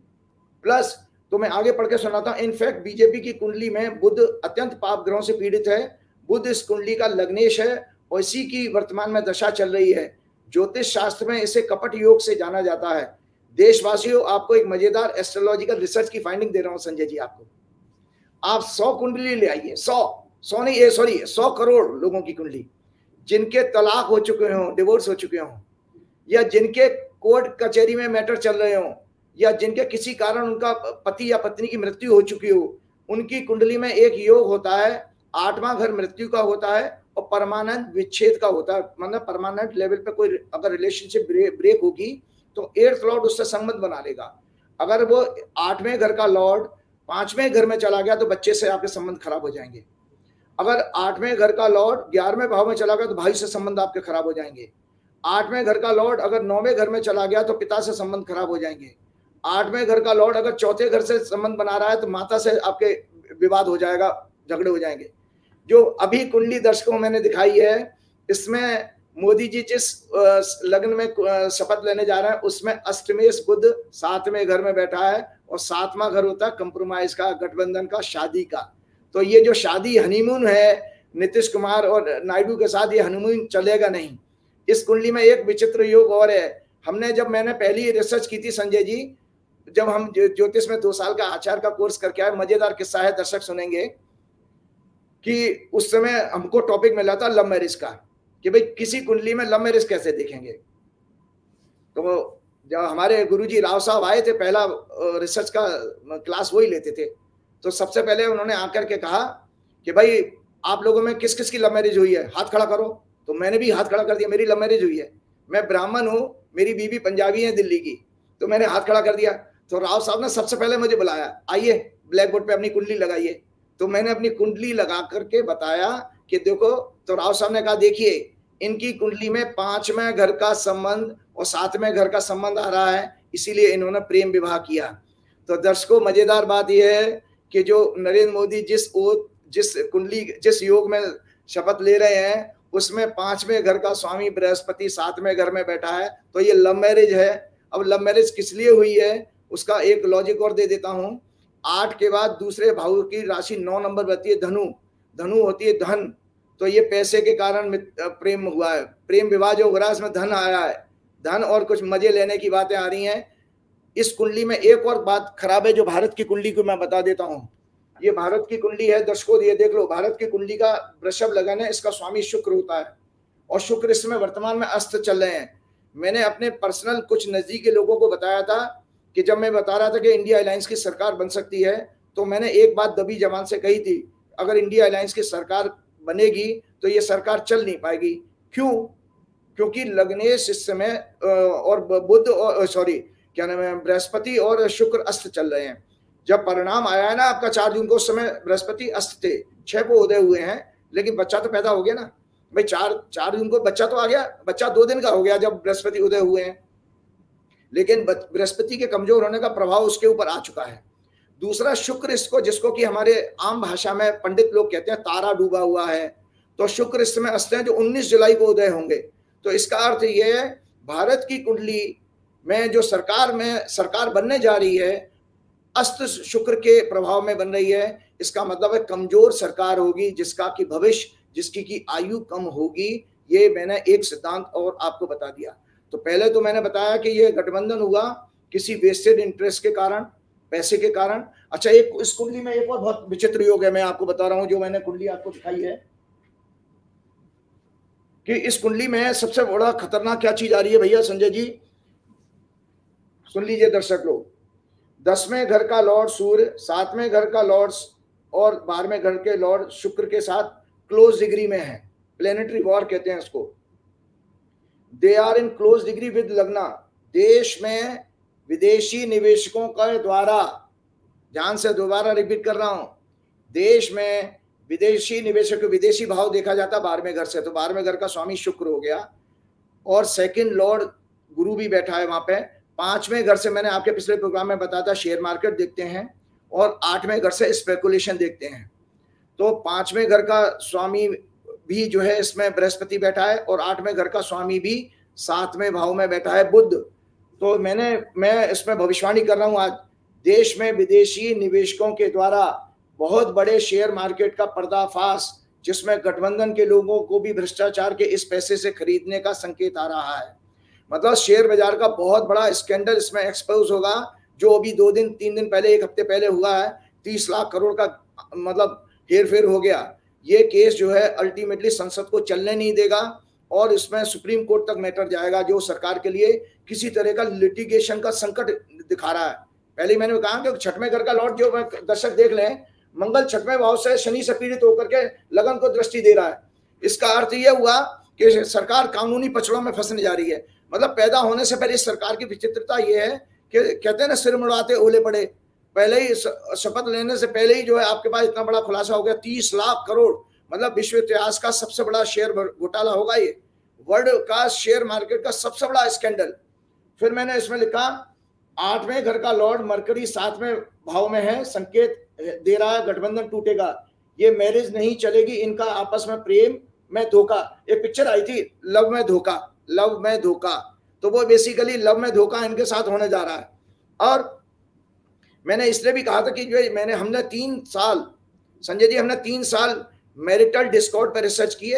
प्लस तो मैं आगे पढ़ के सुनाता हूं, इनफैक्ट बीजेपी की कुंडली में बुध अत्यंत पाप ग्रहों से पीड़ित है। बुध इस कुंडली का लग्नेश है और इसी की वर्तमान में दशा चल रही है। ज्योतिष शास्त्र में इसे कपट योग से जाना जाता है। देशवासियों, आपको एक मजेदार एस्ट्रोलॉजिकल रिसर्च की फाइंडिंग दे रहा हूं संजय जी आपको। आप सौ कुंडली ले आइए, सौ सौ नहीं सॉरी सौ करोड़ लोगों की कुंडली, जिनके तलाक हो चुके हों, डिवोर्स हो चुके हों, या जिनके कोर्ट कचहरी में मैटर चल रहे हों, या जिनके किसी कारण उनका पति या पत्नी की मृत्यु हो चुकी हो, उनकी कुंडली में एक योग होता है, आठवां घर मृत्यु का होता है और परमानेंट विच्छेद का होता है। मतलब परमानेंट लेवल पे कोई अगर रिलेशनशिप ब्रेक, ब्रेक होगी तो एर्थ लॉर्ड उससे संबंध बना लेगा। अगर वो आठवें घर का लॉर्ड पांचवें घर में चला गया तो बच्चे से आपके संबंध खराब हो जाएंगे। अगर आठवें घर का लॉर्ड ग्यारहवें भाव में चला गया तो भाई से संबंध आपके खराब हो जाएंगे। आठवें घर का लॉर्ड अगर नौवें घर में चला गया तो पिता से संबंध खराब हो जाएंगे। आठवें घर का लॉर्ड अगर चौथे घर से संबंध बना रहा है तो माता से आपके विवाद हो जाएगा, झगड़े हो जाएंगे। जो अभी कुंडली दर्शकों मैंने दिखाई है, इसमें मोदी जी जिस लग्न में शपथ लेने जा रहे हैं उसमें अष्टमेश बुध सातवें घर में बैठा है, और सातवां घर होता है कंप्रोमाइज का, गठबंधन का, शादी का। तो ये जो शादी हनीमून है नीतीश कुमार और नायडू के साथ, ये हनीमून चलेगा नहीं। इस कुंडली में एक विचित्र योग और है। हमने जब मैंने पहली रिसर्च की थी संजय जी, जब हम ज्योतिष में दो साल का आचार्य का कोर्स करके आए, मजेदार किस्सा है, दर्शक सुनेंगे कि उस समय हमको टॉपिक मिला था लव मैरिज का, कि भाई किसी कुंडली में लव मैरिज कैसे देखेंगे। तो जब हमारे गुरुजी राव साहब आए थे, पहला रिसर्च का क्लास वही लेते थे, तो सबसे पहले उन्होंने आकर के कहा कि भाई आप लोगों में किस किस की लव मैरिज हुई है, हाथ खड़ा करो। तो मैंने भी हाथ खड़ा कर दिया, मेरी लव मैरिज हुई है। मैं ब्राह्मण हूँ, मेरी बीवी पंजाबी है दिल्ली की, तो मैंने हाथ खड़ा कर दिया। तो राव साहब ने सबसे पहले मुझे बुलाया, आइए ब्लैक बोर्ड पे अपनी कुंडली लगाइए। तो मैंने अपनी कुंडली लगा करके बताया कि देखो। तो राव साहब ने कहा देखिए इनकी कुंडली में पांचवें घर का संबंध और सातवें घर का संबंध आ रहा है, इसीलिए इन्होंने प्रेम विवाह किया। तो दर्शकों, मजेदार बात यह है कि जो नरेंद्र मोदी जिस जिस कुंडली जिस योग में शपथ ले रहे हैं उसमें पांचवें घर का स्वामी बृहस्पति सातवें घर में बैठा है, तो ये लव मैरिज है। अब लव मैरिज किस लिए हुई है उसका एक लॉजिक और दे देता हूं। आठ के बाद दूसरे भाव की राशि नौ नंबर बनती है धनु, धनु होती है धन, तो ये पैसे के कारण प्रेम हुआ है। प्रेम विवाह जो हो रहा है इसमें धन आया है, धन और कुछ मजे लेने की बातें आ रही हैं। इस कुंडली में एक और बात खराब है जो भारत की कुंडली को मैं बता देता हूं। ये भारत की कुंडली है दर्शकों, ये देख लो, भारत की कुंडली का वृषभ लगन है, इसका स्वामी शुक्र होता है और शुक्र इसमें वर्तमान में अस्त चल रहे हैं। मैंने अपने पर्सनल कुछ नजदीकी लोगों को बताया था कि जब मैं बता रहा था कि इंडिया अलायंस की सरकार बन सकती है, तो मैंने एक बात दबी जबान से कही थी, अगर इंडिया अलायंस की सरकार बनेगी तो ये सरकार चल नहीं पाएगी। क्यों? क्योंकि लग्नेश इस समय और बुध और सॉरी क्या नाम है बृहस्पति और शुक्र अस्त चल रहे हैं। जब परिणाम आया है ना आपका चार जून को, उस समय बृहस्पति अस्त थे, छह को उदय हुए हैं, लेकिन बच्चा तो पैदा हो गया ना भाई। चार चार जून को बच्चा तो आ गया, बच्चा दो दिन का हो गया जब बृहस्पति उदय हुए हैं, लेकिन बृहस्पति के कमजोर होने का प्रभाव उसके ऊपर आ चुका है। दूसरा शुक्र इसको, जिसको कि हमारे आम भाषा में पंडित लोग कहते हैं तारा डूबा हुआ है, तो शुक्र इस समय अस्त है जो उन्नीस जुलाई को उदय होंगे। तो इसका अर्थ यह है भारत की कुंडली में जो सरकार में सरकार बनने जा रही है अस्त शुक्र के प्रभाव में बन रही है। इसका मतलब है कमजोर सरकार होगी, जिसका कि भविष्य, जिसकी की आयु कम होगी। ये मैंने एक सिद्धांत और आपको बता दिया। तो पहले तो मैंने बताया कि ये गठबंधन हुआ किसी वेस्टेड इंटरेस्ट के कारण, पैसे के कारण। अच्छा, एक इस कुंडली में एक और बहुत विचित्र योग है, मैं आपको बता रहा हूं, जो मैंने कुंडली आपको दिखाई है कि इस कुंडली में सबसे बड़ा खतरनाक क्या चीज आ रही है भैया संजय जी, सुन लीजिए दर्शक लोग। दसवें घर का लॉर्ड सूर्य, सातवें घर का लॉर्ड और बारहवें घर के लॉर्ड शुक्र के साथ क्लोज डिग्री में है, प्लेनेटरी वॉर कहते हैं इसको। They are in close degree with लग्ना। देश में विदेशी निवेशकों के द्वारा, ध्यान से दोबारा रिपीट कर रहा हूं, देश में विदेशी निवेशक, विदेशी भाव देखा जाता है बारहवें घर से, तो बारहवें घर का स्वामी शुक्र हो गया और सेकंड लॉर्ड गुरु भी बैठा है वहां पे। पांचवें घर से मैंने आपके पिछले प्रोग्राम में बताया था शेयर मार्केट देखते हैं, और आठवें घर से स्पेकुलेशन देखते हैं। तो पांचवें घर का स्वामी भी जो है इसमें बृहस्पति बैठा है और आठवें घर का स्वामी भी सातवें भाव में बैठा है बुध। तो मैंने मैं इसमें भविष्यवाणी कर रहा हूं, आज देश में विदेशी निवेशकों के द्वारा बहुत बड़े शेयर मार्केट का पर्दाफाश, जिसमें गठबंधन के लोगों को भी भ्रष्टाचार के इस पैसे से खरीदने का संकेत आ रहा है। मतलब शेयर बाजार का बहुत बड़ा स्कैंडल इसमें एक्सपोज होगा, जो अभी दो दिन तीन दिन पहले, एक हफ्ते पहले हुआ है। तीस लाख करोड़ का मतलब हेर फेर हो गया। ये केस जो है अल्टीमेटली संसद को चलने नहीं देगा और इसमें सुप्रीम कोर्ट तक मैटर जाएगा, जो सरकार के लिए किसी तरह का लिटिगेशन का संकट दिखा रहा है। पहले मैंने कहा कि छठवें घर का लॉर्ड, जो दर्शक देख लें, मंगल छठवें भाव से शनि से पीड़ित होकर के लगन को दृष्टि दे रहा है। इसका अर्थ यह हुआ कि सरकार कानूनी पचड़ों में फंसने जा रही है। मतलब पैदा होने से पहले इस सरकार की विचित्रता यह है कि कहते हैं ना, सिर मुड़ाते ओले पड़े। पहले ही शपथ लेने से पहले ही जो है आपके पास इतना बड़ा खुलासा हो गया, तीस लाख करोड़, मतलब विश्व इतिहास का सबसे बड़ा शेयर घोटाला होगा, ये वर्ल्ड का शेयर मार्केट का सबसे बड़ा स्कैंडल। फिर मैंने इसमें लिखा आठवें घर का लॉर्ड मरकरी सातवें भाव में है, संकेत दे रहा है गठबंधन टूटेगा, ये मैरिज नहीं चलेगी, इनका आपस में प्रेम में धोखा। एक पिक्चर आई थी लव में धोखा, लव में धोखा, तो वो बेसिकली लव में धोखा इनके साथ होने जा रहा है। और मैंने इसलिए भी कहा था कि जो मैंने हमने तीन साल संजय जी हमने तीन साल मैरिटल डिस्कॉर्ड पर रिसर्च किए,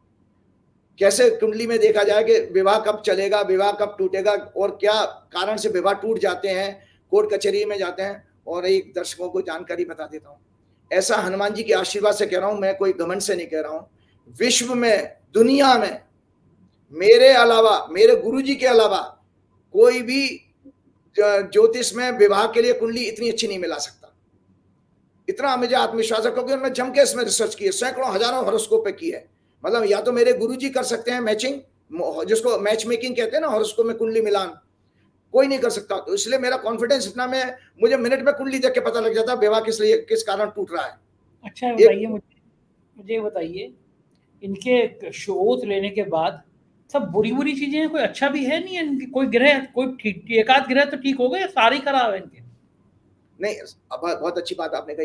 कैसे कुंडली में देखा जाए कि विवाह कब चलेगा, विवाह कब टूटेगा और क्या कारण से विवाह टूट जाते हैं, कोर्ट कचहरी में जाते हैं। और एक दर्शकों को जानकारी बता देता हूँ, ऐसा हनुमान जी के आशीर्वाद से कह रहा हूँ, मैं कोई घमंड से नहीं कह रहा हूँ। विश्व में, दुनिया में मेरे अलावा, मेरे गुरुजी के अलावा कोई भी ज्योतिष में विवाह के लिए कुंडली इतनी अच्छी नहीं मिला सकता। इतना मुझे आत्मविश्वास है, क्योंकि उन्होंने जम के इसमें रिसर्च की है, सैकड़ों हजारों हॉरोस्कोप पे की है। मतलब या तो मेरे गुरुजी कर सकते हैं मैचिंग, जिसको मैच मेकिंग कहते हैं ना, हॉरोस्कोप में कुंडली मिलान, कोई नहीं कर सकता। तो इसलिए मेरा कॉन्फिडेंस इतना, मैं मुझे मिनट में कुंडली देख के पता लग जाता है विवाह किस लिए, किस कारण टूट रहा है। अच्छा बताइए, मुझे मुझे बताइए, इनके शोध लेने के बाद सब बुरी बुरी चीजें हैं, कोई अच्छा भी है नहीं है इनकी? कोई ग्रह, कोई ठीक, एक आध ग्रह तो ठीक हो गए, सारी खराब है इनके? नहीं, बहुत अच्छी बात आपने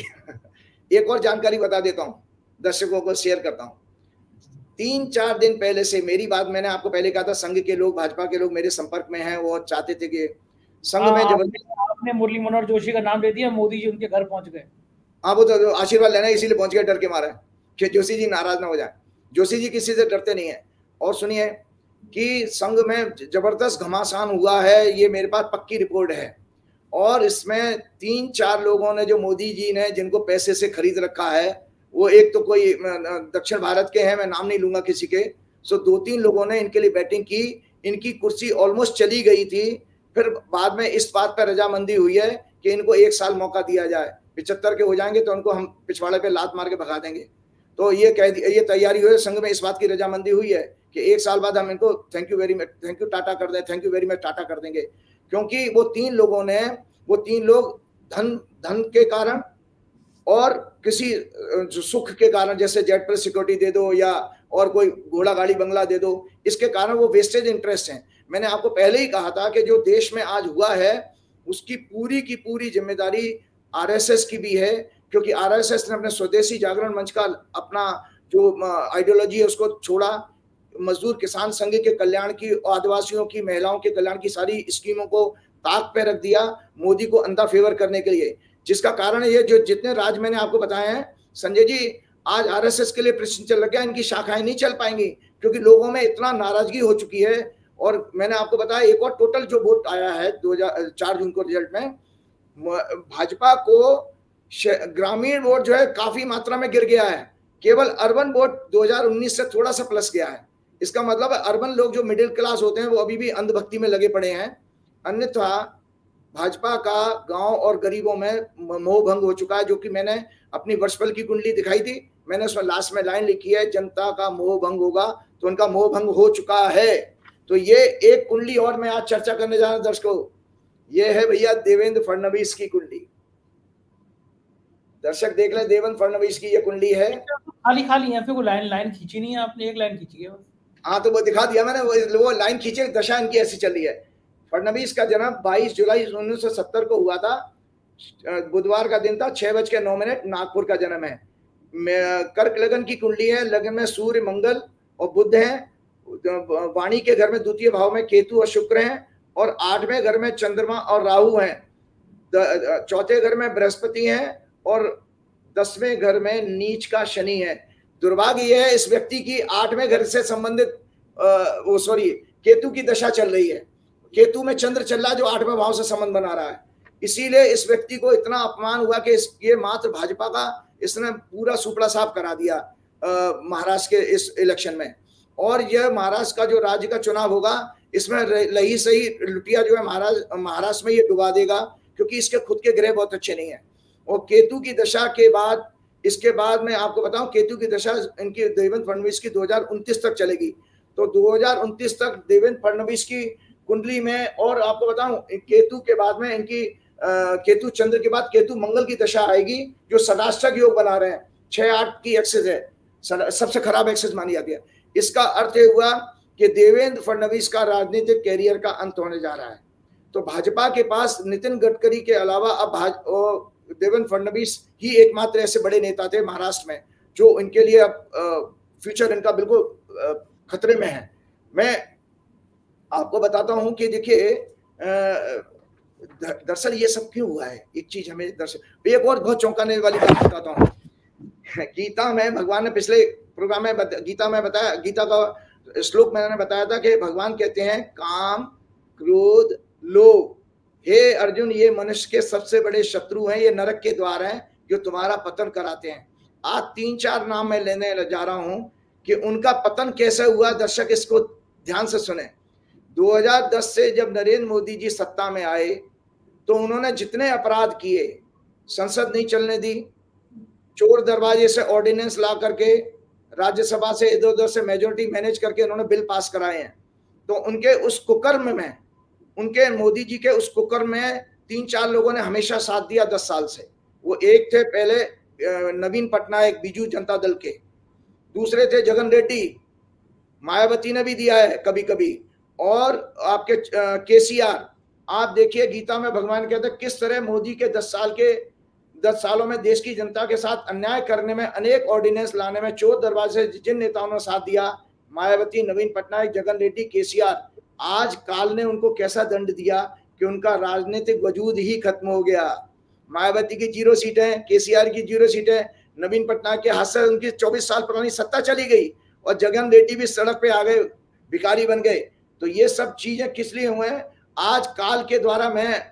कही। एक और जानकारी बता देता हूं, दर्शकों को शेयर करता हूं। तीन चार दिन पहले से मेरी बात, मैंने आपको पहले कहा था, संघ के लोग, भाजपा के लोग मेरे संपर्क में हैं, वो चाहते थे कि संघ में जबरदस्ती। आपने मुरली मनोहर जोशी का नाम ले दिया, मोदी जी उनके घर पहुंच गए। हाँ, वो तो आशीर्वाद लेना इसीलिए पहुंच गए, डर के मारे कि जोशी जी नाराज ना हो जाए। जोशी जी किसी से डरते नहीं है। और सुनिए कि संघ में जबरदस्त घमासान हुआ है, ये मेरे पास पक्की रिपोर्ट है। और इसमें तीन चार लोगों ने, जो मोदी जी ने जिनको पैसे से खरीद रखा है, वो एक तो कोई दक्षिण भारत के हैं, मैं नाम नहीं लूंगा किसी के, सो दो तीन लोगों ने इनके लिए बैटिंग की। इनकी कुर्सी ऑलमोस्ट चली गई थी, फिर बाद में इस बात पर रजामंदी हुई है कि इनको एक साल मौका दिया जाए, पिछहत्तर के हो जाएंगे तो उनको हम पिछवाड़े पे लात मार के भगा देंगे। तो ये कह दी, ये तैयारी हुई है, संघ में इस बात की रजामंदी हुई है कि एक साल बाद हम इनको thank you very much, thank you टाटा कर दें, थैंक यू वेरी मच टाटा कर देंगे। क्योंकि वो तीन लोगों ने, वो तीन लोग धन धन के कारण और किसी जो सुख के कारण, जैसे जेट पर सिक्योरिटी दे दो या और कोई घोड़ा गाड़ी बंगला दे दो, इसके कारण वो वेस्टेज इंटरेस्ट हैं। मैंने आपको पहले ही कहा था कि जो देश में आज हुआ है उसकी पूरी की पूरी जिम्मेदारी आरएसएस की भी है, क्योंकि आरएसएस ने अपने स्वदेशी जागरण मंच का अपना जो आइडियोलॉजी है उसको छोड़ा, मजदूर किसान संघ के कल्याण की, आदिवासियों की, महिलाओं के कल्याण की सारी स्कीमों को ताक पे रख दिया मोदी को अंधा फेवर करने के लिए। जिसका कारण ये, जो जितने राज्य मैंने आपको बताए हैं संजय जी, आज आरएसएस के लिए प्रश्न चल गया, इनकी शाखाएं नहीं चल पाएंगी, क्योंकि लोगों में इतना नाराजगी हो चुकी है। और मैंने आपको बताया, एक और टोटल जो वोट आया है दो हजार चार जून को रिजल्ट में, भाजपा को ग्रामीण वोट जो है काफी मात्रा में गिर गया है, केवल अर्बन वोट दो हजार उन्नीस से थोड़ा सा प्लस गया है। इसका मतलब है अर्बन लोग जो मिडिल क्लास होते हैं वो अभी भी अंधभक्ति में लगे पड़े हैं। अन्यथा भाजपा का गांव और गरीबों में मोह भंग हो चुका है, जो कि मैंने अपनी वर्षफल की कुंडली दिखाई थी, मैंने उसमें लास्ट में लाइन लिखी है, जनता का मोह भंग होगा, तो उनका मोह भंग हो चुका है। तो ये एक कुंडली और मैं आज चर्चा करने जा रहा हूं दर्शकों, ये है भैया देवेंद्र फडणवीस की कुंडली। दर्शक देख ले, देवेंद्र फडणवीस की ये कुंडली है। खाली खाली यहाँ पे कोई लाइन लाइन खींची नहीं है आपने, एक लाइन खींची है। हाँ, तो वो दिखा दिया मैंने, वो, वो लाइन खींचे, दशा इनकी ऐसी चल रही है। फडणवीस का जन्म बाईस जुलाई उन्नीस सौ सत्तर को हुआ था, बुधवार का दिन था, छह बज के नौ मिनट, नागपुर का जन्म है। कर्क लगन की कुंडली है, लगन में सूर्य, मंगल और बुध हैं, वाणी के घर में द्वितीय भाव में केतु और शुक्र हैं, और आठवें घर में चंद्रमा और राहु हैं, चौथे घर में बृहस्पति हैं, और दसवें घर में नीच का शनि है। दुर्भाग्य यह है इस व्यक्ति की आठवें घर से संबंधित वो सॉरी केतु की दशा चल रही है, केतु में चंद्र चल रहा है जो आठवें भाव से संबंध बना रहा है। इसीलिए इस व्यक्ति को इतना अपमान हुआ कि इस ये मात्र भाजपा का इसने पूरा सुपड़ा साफ करा दिया महाराष्ट्र के इस इलेक्शन में। और यह महाराष्ट्र का जो राज्य का चुनाव होगा, इसमें लही सही लुटिया जो है महाराष्ट्र महाराष्ट्र में ये डुबा देगा, क्योंकि इसके खुद के ग्रह बहुत अच्छे नहीं है। और केतु की दशा के बाद, इसके बाद मैं आपको बताऊं, केतु की दशा इनकी देवेंद्र फडणवीस की दो हजार उनतीस तक चलेगी। तो दो हजार उनतीस तक देवेंद्र फडणवीस की कुंडली में, और आपको बताऊं केतु के बाद में इनकी आ, केतु चंद्र के बाद केतु मंगल की दशा आएगी, जो सदाष्टक योग बना रहे हैं, छह आठ की एक्सेस है, सबसे खराब एक्सेस मानी जाती है। इसका अर्थ ये हुआ कि देवेंद्र फडणवीस का राजनीतिक कैरियर का अंत होने जा रहा है। तो भाजपा के पास नितिन गडकरी के अलावा अब देवेंद्र फडणवीस ही एकमात्र ऐसे बड़े नेता थे महाराष्ट्र में जो इनके लिए अब फ्यूचर इनका बिल्कुल खतरे में है। मैं आपको बताता हूं कि देखिए दरअसल ये सब क्यों हुआ है, एक चीज हमें दरअसल एक और बहुत चौंकाने वाली बात बताता हूँ। गीता में भगवान ने पिछले प्रोग्राम में गीता में बताया, गीता का श्लोक मैंने बताया था कि भगवान कहते हैं काम, क्रोध, लोभ, हे अर्जुन ये मनुष्य के सबसे बड़े शत्रु हैं, ये नरक के द्वार हैं जो तुम्हारा पतन कराते हैं। आज तीन चार नाम मैं लेने जा रहा हूं कि उनका पतन कैसे हुआ। दर्शक इसको ध्यान से सुने। दो हजार दस से जब नरेंद्र मोदी जी सत्ता में आए तो उन्होंने जितने अपराध किए संसद नहीं चलने दी, चोर दरवाजे से ऑर्डिनेंस ला करके राज्यसभा से इधर उधर से मेजोरिटी मैनेज करके उन्होंने बिल पास कराए हैं। तो उनके उस कुकर्म में, उनके मोदी जी के उस कुकर्म में तीन चार लोगों ने हमेशा साथ दिया दस साल से। वो एक थे पहले नवीन पटनायक बीजू जनता दल के, दूसरे थे जगन रेड्डी, मायावती ने भी दिया है कभी कभी, और आपके केसीआर। आप देखिए गीता में भगवान कहते हैं किस तरह मोदी के दस साल के दस सालों में देश की जनता के साथ अन्याय करने में, अनेक ऑर्डिनेंस लाने में चोर दरवाजे जिन नेताओं ने साथ दिया, मायावती, नवीन पटनायक, जगन रेड्डी, केसीआर, आज काल ने उनको कैसा दंड दिया कि उनका राजनीतिक वजूद ही खत्म हो गया। मायावती की जीरो सीट है, केसीआर की जीरो सीट है, नवीन पटनायक के हाथ से उनकी चौबीस साल पुरानी सत्ता चली गई, और जगन रेड्डी भी सड़क पे आ गए, भिखारी बन गए। तो ये सब चीजें किस लिए हुए हैं? आज काल के द्वारा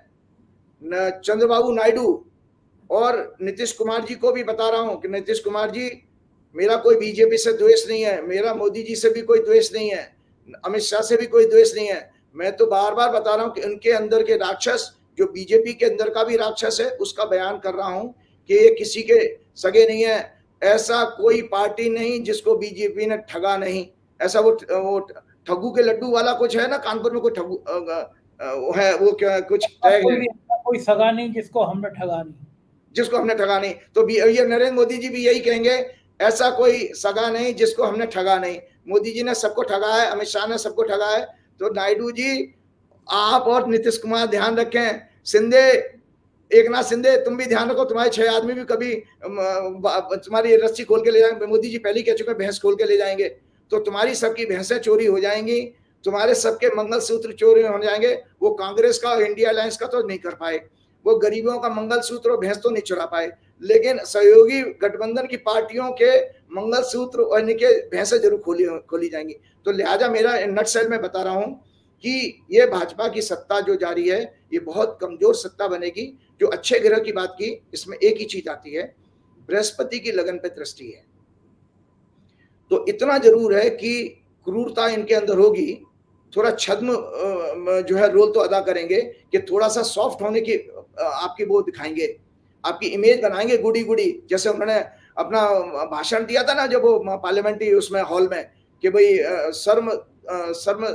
मैं चंद्रबाबू नायडू और नीतीश कुमार जी को भी बता रहा हूं कि नीतीश कुमार जी, मेरा कोई बीजेपी से द्वेष नहीं है, मेरा मोदी जी से भी कोई द्वेष नहीं है, अमित शाह से भी कोई द्वेष नहीं है। मैं तो बार बार बता रहा हूं कि उनके अंदर के राक्षस, जो बीजेपी के अंदर का भी राक्षस है, उसका बयान कर रहा हूं कि ये किसी के सगे नहीं है। ऐसा कोई पार्टी नहीं जिसको बीजेपी ने ठगा नहीं। ऐसा वो वो ठगू के लड्डू वाला कुछ है ना, कानपुर में कोई ठगू है, वो क्या कुछ कोई, कोई सगा नहीं जिसको हमने ठगा नहीं, जिसको हमने ठगा नहीं। तो ये नरेंद्र मोदी जी भी यही कहेंगे, ऐसा कोई सगा नहीं जिसको हमने ठगा नहीं। मोदी जी ने सबको ठगा है, अमित शाह ने सबको ठगा है। तो नायडू जी, आप और नीतीश कुमार ध्यान रखें, शिंदे, एक नाथ शिंदे, तुम भी ध्यान रखो, तुम्हारे छह आदमी भी कभी तुम्हारी रस्सी खोल के ले जाएंगे। मोदी जी पहले कह चुके भैंस खोल के ले जाएंगे, तो तुम्हारी सबकी भैंसें चोरी हो जाएंगी, तुम्हारे सबके मंगलसूत्र चोरी हो जाएंगे। वो कांग्रेस का और इंडिया अलायंस का तो नहीं कर पाए, वो गरीबों का मंगलसूत्र और भैंस तो नहीं चुरा पाए, लेकिन सहयोगी गठबंधन की पार्टियों के मंगलसूत्र और इनके भैंसें जरूर खोली खोली जाएंगी। तो लिहाजा मेरा नटसेल में बता रहा हूं कि ये भाजपा की सत्ता जो जारी है, ये बहुत कमजोर सत्ता बनेगी। जो अच्छे ग्रह की बात की, इसमें एक ही चीज आती है, बृहस्पति की लगन पे दृष्टि है। तो इतना जरूर है कि क्रूरता इनके अंदर होगी, थोड़ा छद्म जो है रोल तो अदा करेंगे कि थोड़ा सा सॉफ्ट होने की आपकी वो दिखाएंगे, आपकी इमेज बनाएंगे गुड़ी गुड़ी। जैसे उन्होंने अपना भाषण दिया था ना जब वो पार्लियामेंट्री उसमें हॉल में, कि भाई सर्व सर्व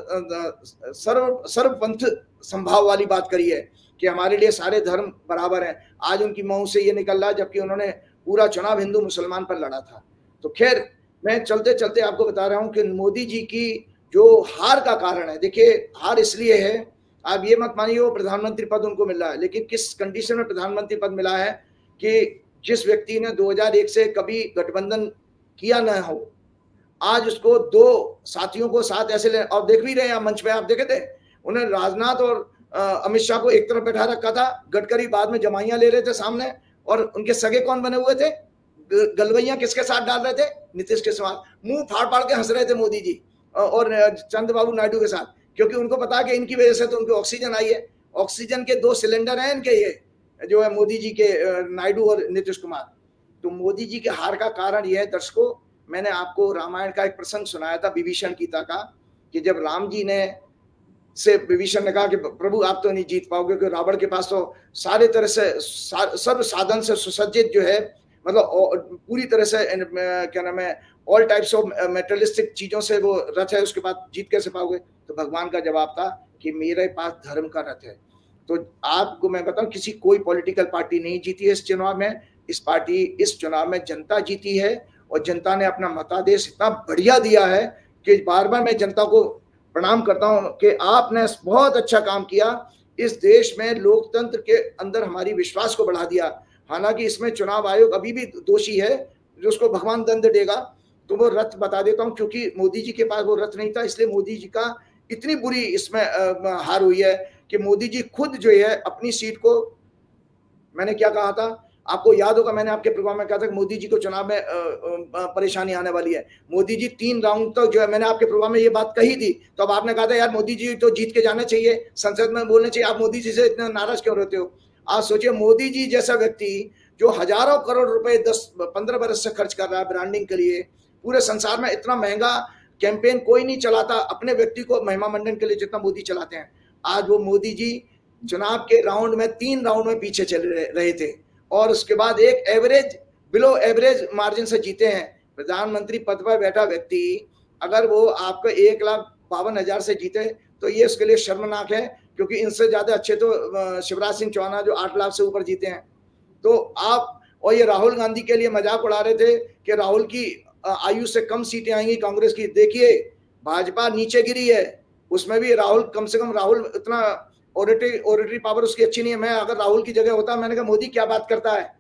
सर्व सर्वपंथ संभाव वाली बात करी है कि हमारे लिए सारे धर्म बराबर हैं। आज उनकी मुंह से ये निकल रहा है, जबकि उन्होंने पूरा चुनाव हिंदू मुसलमान पर लड़ा था। तो खैर, मैं चलते चलते आपको बता रहा हूं कि मोदी जी की जो हार का कारण है, देखिए हार इसलिए है, आप ये मत मानिए वो प्रधानमंत्री पद उनको मिल रहा है, लेकिन किस कंडीशन में प्रधानमंत्री पद मिला है कि जिस व्यक्ति ने दो हज़ार एक से कभी गठबंधन किया न हो, आज उसको दो साथियों को साथ ऐसे ले, और देख भी रहे हैं मंच पे, आप देखे थे उन्हें राजनाथ और अमित शाह को एक तरफ बैठा रखा था, गडकरी बाद में जमाइयां ले रहे थे सामने, और उनके सगे कौन बने हुए थे, गलवैया किसके साथ डाल रहे थे, नीतीश के साथ, मुंह फाड़ फाड़ के हंस रहे थे मोदी जी और चंद्रबाबू नायडू के साथ, क्योंकि उनको पता कि इनकी वजह से तो उनको ऑक्सीजन आई है। ऑक्सीजन के दो सिलेंडर हैं इनके, ये जो है मोदी जी के, नायडू और नीतीश कुमार। तो मोदी जी के हार का कारण यह है दर्शकों, मैंने आपको रामायण का एक प्रसंग सुनाया था विभीषण गीता का, कि जब राम जी ने से विभीषण ने कहा कि प्रभु आप तो नहीं जीत पाओगे, क्योंकि रावण के पास तो सारे तरह से सर्व साधन से सुसज्जित जो है, मतलब पूरी तरह से क्या नाम है, ऑल टाइप्स ऑफ मेटेरियलिस्टिक चीजों से वो रथ है, उसके बाद जीत कैसे पाओगे। तो भगवान का जवाब था कि मेरे पास धर्म का रथ है। तो आपको मैं बताऊं, किसी कोई पॉलिटिकल पार्टी नहीं जीती है इस चुनाव में, इस पार्टी इस चुनाव में जनता जीती है, और जनता ने अपना मतादेश इतना बढ़िया दिया है कि बार बार मैं जनता को प्रणाम करता हूं कि आपने बहुत अच्छा काम किया, इस देश में लोकतंत्र के अंदर हमारी विश्वास को बढ़ा दिया। हालांकि इसमें चुनाव आयोग अभी भी दोषी है, जो उसको भगवान दंड देगा। तो वो रथ बता देता हूं, क्योंकि मोदी जी के पास वो रथ नहीं था, इसलिए मोदी जी का इतनी बुरी इसमें हार हुई है कि मोदी जी खुद जो है अपनी सीट को, मैंने क्या कहा था आपको याद होगा, मैंने आपके प्रोग्राम में कहा था कि मोदी जी को चुनाव में परेशानी आने वाली है। मोदी जी तीन राउंड तक जो है, मैंने आपके प्रोग्राम में ये बात कही थी, तो अब आपने कहा था यार मोदी जी तो जीत के जाने चाहिए, संसद में बोलने चाहिए, आप मोदी जी से इतना नाराज क्यों रहते हो। आज सोचिए, मोदी जी जैसा व्यक्ति जो हजारों करोड़ रुपए दस पंद्रह बरस से खर्च कर रहा है ब्रांडिंग के लिए, पूरे संसार में इतना महंगा कैंपेन कोई नहीं चलाता अपने व्यक्ति को महिमा मंडन के लिए जितना मोदी चलाते हैं। आज वो मोदी जी चुनाव के राउंड में तीन राउंड में पीछे चल रहे थे, और उसके बाद एक एवरेज बिलो एवरेज मार्जिन से जीते हैं। प्रधानमंत्री पद पर बैठा व्यक्ति अगर वो आपको एक लाख बावन हजार से जीते तो ये उसके लिए शर्मनाक है, क्योंकि इनसे ज्यादा अच्छे तो शिवराज सिंह चौहान जो आठ लाख से ऊपर जीते हैं। तो आप, और ये राहुल गांधी के लिए मजाक उड़ा रहे थे कि राहुल की आयु से कम सीटें आएंगी कांग्रेस की। देखिए भाजपा नीचे गिरी है, उसमें भी राहुल कम से कम, राहुल इतना ओरेटरी ओरेटरी पावर उसकी अच्छी नहीं है। मैं अगर राहुल की जगह होता मैंने कहा मोदी क्या बात करता है,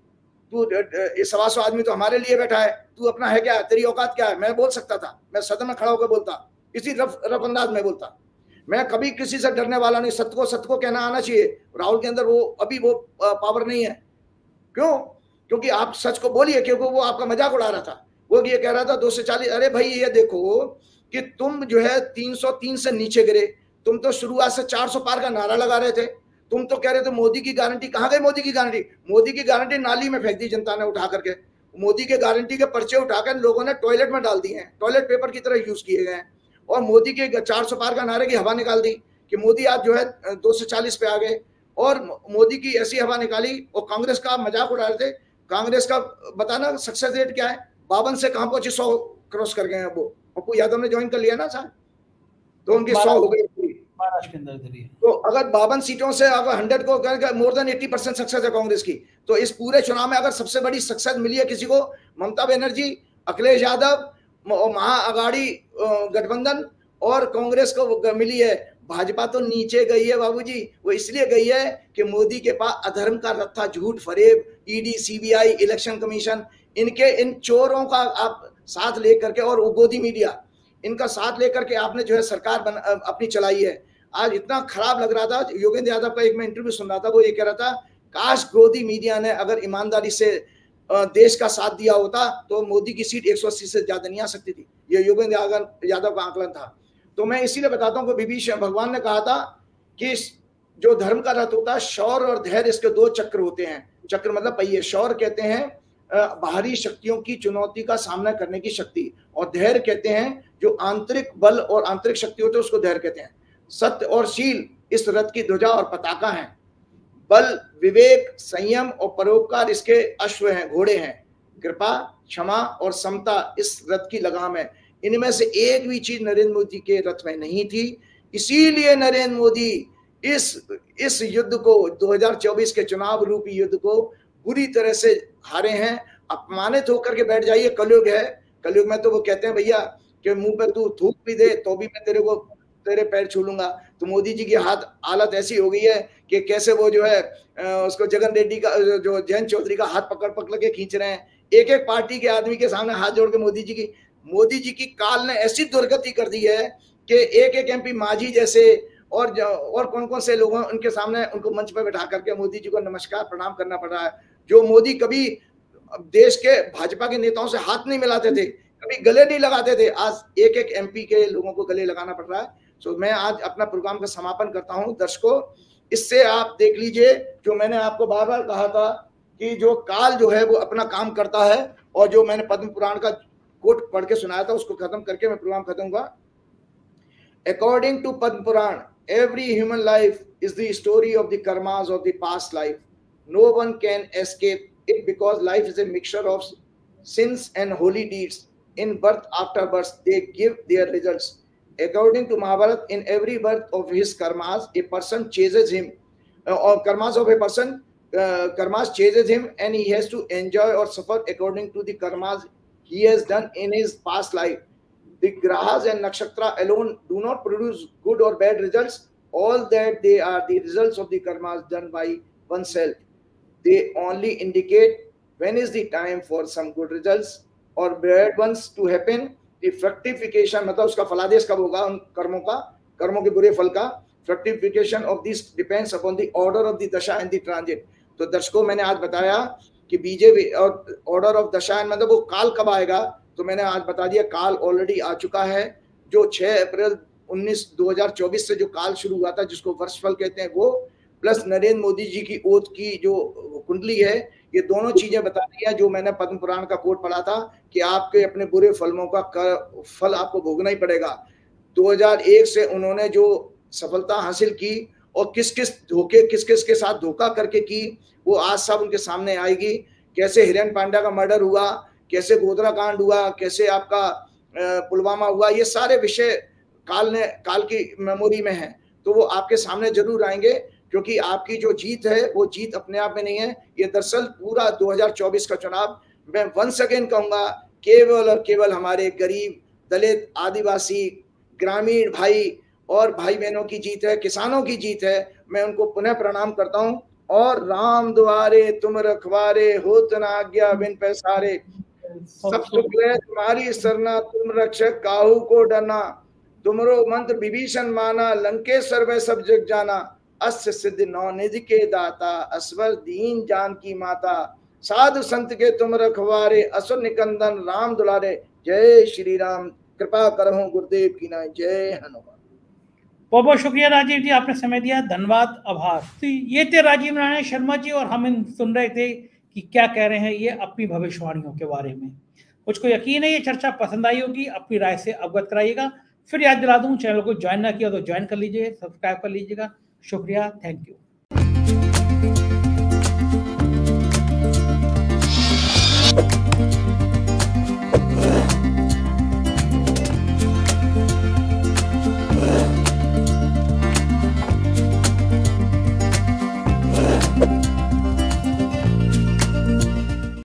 तू सवा सौ आदमी तो हमारे लिए बैठा है, तू अपना है क्या, तेरी औकात क्या है। मैं बोल सकता था, मैं सदन में खड़ा होकर बोलता, इसी रफ रफ अंदाज में बोलता। मैं कभी किसी से डरने वाला नहीं, सत्य को सत्य को कहना आना चाहिए। राहुल के अंदर वो अभी वो पावर नहीं है। क्यों? क्योंकि आप सच को बोलिए, क्योंकि वो आपका मजाक उड़ा रहा था। वो ये कह रहा था दो सौ चालीस, अरे भाई ये देखो कि तुम जो है तीन सौ तीन से नीचे गिरे। तुम तो शुरुआत से चार सौ पार का नारा लगा रहे थे। तुम तो कह रहे थे मोदी की गारंटी, कहाँ गई मोदी की गारंटी? मोदी की गारंटी नाली में फेंक दी जनता ने उठा करके। मोदी के गारंटी के पर्चे उठाकर लोगों ने टॉयलेट में डाल दिए हैं, टॉयलेट पेपर की तरह यूज किए गए हैं। और मोदी के चार सौ पार का नारे की हवा निकाल दी कि मोदी आज जो है दो सौ चालीस पे आ गए, और मोदी की ऐसी हवा निकाली। और कांग्रेस का मजाक उड़ा रहे थे। कांग्रेस का बताना सक्सेस रेट क्या है? बावन से कहां पहुंची, सौ क्रॉस कर गए हैं। वो पप्पू यादव ने ज्वाइन कर लिया ना साहब, तो उनकी सौ हो गई महाराष्ट्र के अंदर। तो अगर बावन सीटों से अगर हंड्रेड को more than eighty percent success है कांग्रेस की। तो इस पूरे चुनाव में अगर सबसे बड़ी सक्सेस मिली है किसी को, ममता बनर्जी, अखिलेश यादव, महाअघाड़ी गठबंधन और कांग्रेस को मिली है। भाजपा तो नीचे गई है बाबूजी। वो इसलिए गई है कि मोदी के पास अधर्म का रत्था, झूठ फरेब, ईडी, सीबीआई, इलेक्शन कमीशन, इनके इन चोरों का आप साथ लेकर के, और गोदी मीडिया, इनका साथ लेकर के आपने जो है सरकार बन, अपनी चलाई है। आज इतना खराब लग रहा था। योगेंद्र यादव का एक मैं इंटरव्यू सुन रहा था, वो ये कह रहा था काश गोदी मीडिया ने अगर ईमानदारी से देश का साथ दिया होता तो मोदी की सीट एक सौ अस्सी से ज्यादा नहीं आ सकती थी। ये योगेंद्र यादव का आंकलन था। तो मैं इसीलिए बताता हूँ कि विभीषण भगवान ने कहा था कि जो धर्म का रथ होता है, शौर्य और धैर्य, इसके दो चक्र होते हैं। चक्र मतलब पहिए। शौर्य कहते हैं बाहरी शक्तियों की चुनौती का सामना करने की शक्ति, और धैर्य कहते हैं जो आंतरिक बल और आंतरिक शक्ति होते हैं, उसको धैर्य कहते हैं। सत्य और शील इस रथ की ध्वजा और पताका हैं। बल, विवेक, संयम और परोपकार इसके अश्व हैं, घोड़े हैं। कृपा, क्षमा और समता इस रथ की लगाम है। इनमें से एक भी चीज नरेंद्र मोदी के रथ में नहीं थी। इसीलिए नरेंद्र मोदी इस इस युद्ध को, दो हज़ार चौबीस के चुनाव रूपी युद्ध को बुरी तरह से हारे हैं। अपमानित होकर के बैठ जाइए। कलयुग है। कलयुग में तो वो कहते हैं भैया कि मुंह पे तू थूक भी दे तो भी मैं तेरे को तेरे पैर छू लूंगा। तो मोदी जी की हाथ हालत ऐसी हो गई है कि कैसे वो जो है उसको जगन रेड्डी का, जो जयंत चौधरी का हाथ पकड़ पकड़ के खींच रहे हैं। एक एक पार्टी के आदमी के सामने हाथ जोड़ के मोदी जी की मोदी जी की काल ने ऐसी दुर्गति कर दी है कि एक एक एमपी मांझी जैसे और और कौन कौन से लोगों उनके सामने उनको मंच पर बैठा करके मोदी जी को नमस्कार प्रणाम करना पड़ रहा है। जो मोदी कभी देश के भाजपा के नेताओं से हाथ नहीं मिलाते थे, कभी गले नहीं लगाते थे, आज एक एक एमपी के लोगों को गले लगाना पड़ रहा है। तो मैं आज अपना प्रोग्राम का समापन करता हूं। दर्शकों, इससे आप देख लीजिए, जो मैंने आपको बार बार कहा था कि जो काल जो है वो अपना काम करता है, और जो मैंने पद्म पुराण का कोट पढ़ के सुनाया था उसको खत्म करके मैं प्रोग्राम खत्म हुआ। According to Padma Purana, every human life is the story of the karmas of the past life. No one can escape it because life is a mixture of sins and holy deeds. In birth after birth, they give their results. According to Mahabharata, in every birth of his karmas, a person chases him, uh, or karmas of a person, uh, karmas chases him, and he has to enjoy or suffer according to the karmas he has done in his past life. The grahas and nakshatra alone do not produce good or bad results. All that they are the results of the karmas done by oneself. They only indicate when is the time for some good results or bad ones to happen. The fructification, मतलब उसका फलादेश कब होगा उन कर्मों का, कर्मों के बुरे फल का, fructification of this depends upon the order of the dasha and the transit. तो दर्शकों, मैंने आज बताया कि बीजेपी और ऑर्डर ऑफ दशा, मतलब वो काल कब आएगा, तो मैंने आज बता दिया काल ऑलरेडी आ चुका है। जो छह अप्रैल उन्नीस दो हज़ार चौबीस से जो काल शुरू हुआ था, जिसको वर्षफल कहते हैं, वो प्लस नरेंद्र मोदी जी की ओथ की जो कुंडली है, ये दोनों चीजें बता दी है। जो मैंने पद्म पुराण का कोट पढ़ा था कि आपके अपने बुरे फलों का कर, फल आपको भोगना ही पड़ेगा। दो हज़ार एक से उन्होंने जो सफलता हासिल की और किस किस धोखे किस किस के साथ धोखा करके की, वो आज सब उनके सामने आएगी। कैसे हिरेन पांड्या का मर्डर हुआ, कैसे गोधरा कांड हुआ, कैसे आपका पुलवामा हुआ, ये सारे विषय काल ने काल की मेमोरी में है, तो वो आपके सामने जरूर आएंगे। क्योंकि आपकी जो जीत है वो जीत अपने आप में नहीं है, ये दरअसल पूरा दो हज़ार चौबीस का चुनाव, मैं वंस अगेन कहूंगा, केवल और केवल हमारे गरीब, दलित, आदिवासी, ग्रामीण भाई और भाई बहनों की जीत है, किसानों की जीत है। मैं उनको पुनः प्रणाम करता हूं। और राम द्वारे तुम रखवारे, होत न आज्ञा बिन पैसारे, सब सुख ले तुम्हारी सरना, तुम रक्षक काहू को डरना, तुमरो मंत्र विभीषण माना, लंकेश्वर में सब जग जाना, अस्य सिद्ध नौ निधि के दाता, असवर दीन जान की माता, साधु संत के तुम रखवारे, असुर निकंदन राम दुलारे। जय श्री राम, कृपा करहु गुरुदेव की नाय। जय हनुमान। बहुत बहुत शुक्रिया राजीव जी, आपने समय दिया, धन्यवाद, आभार। तो ये थे राजीव नारायण शर्मा जी, और हम इन सुन रहे थे कि क्या कह रहे हैं ये अपनी भविष्यवाणियों के बारे में। मुझको यकीन है ये चर्चा पसंद आई होगी, अपनी राय से अवगत कराइएगा। फिर याद दिला दूं, चैनल को ज्वाइन ना किया तो ज्वाइन कर लीजिए, सब्सक्राइब कर लीजिएगा। शुक्रिया, थैंक यू।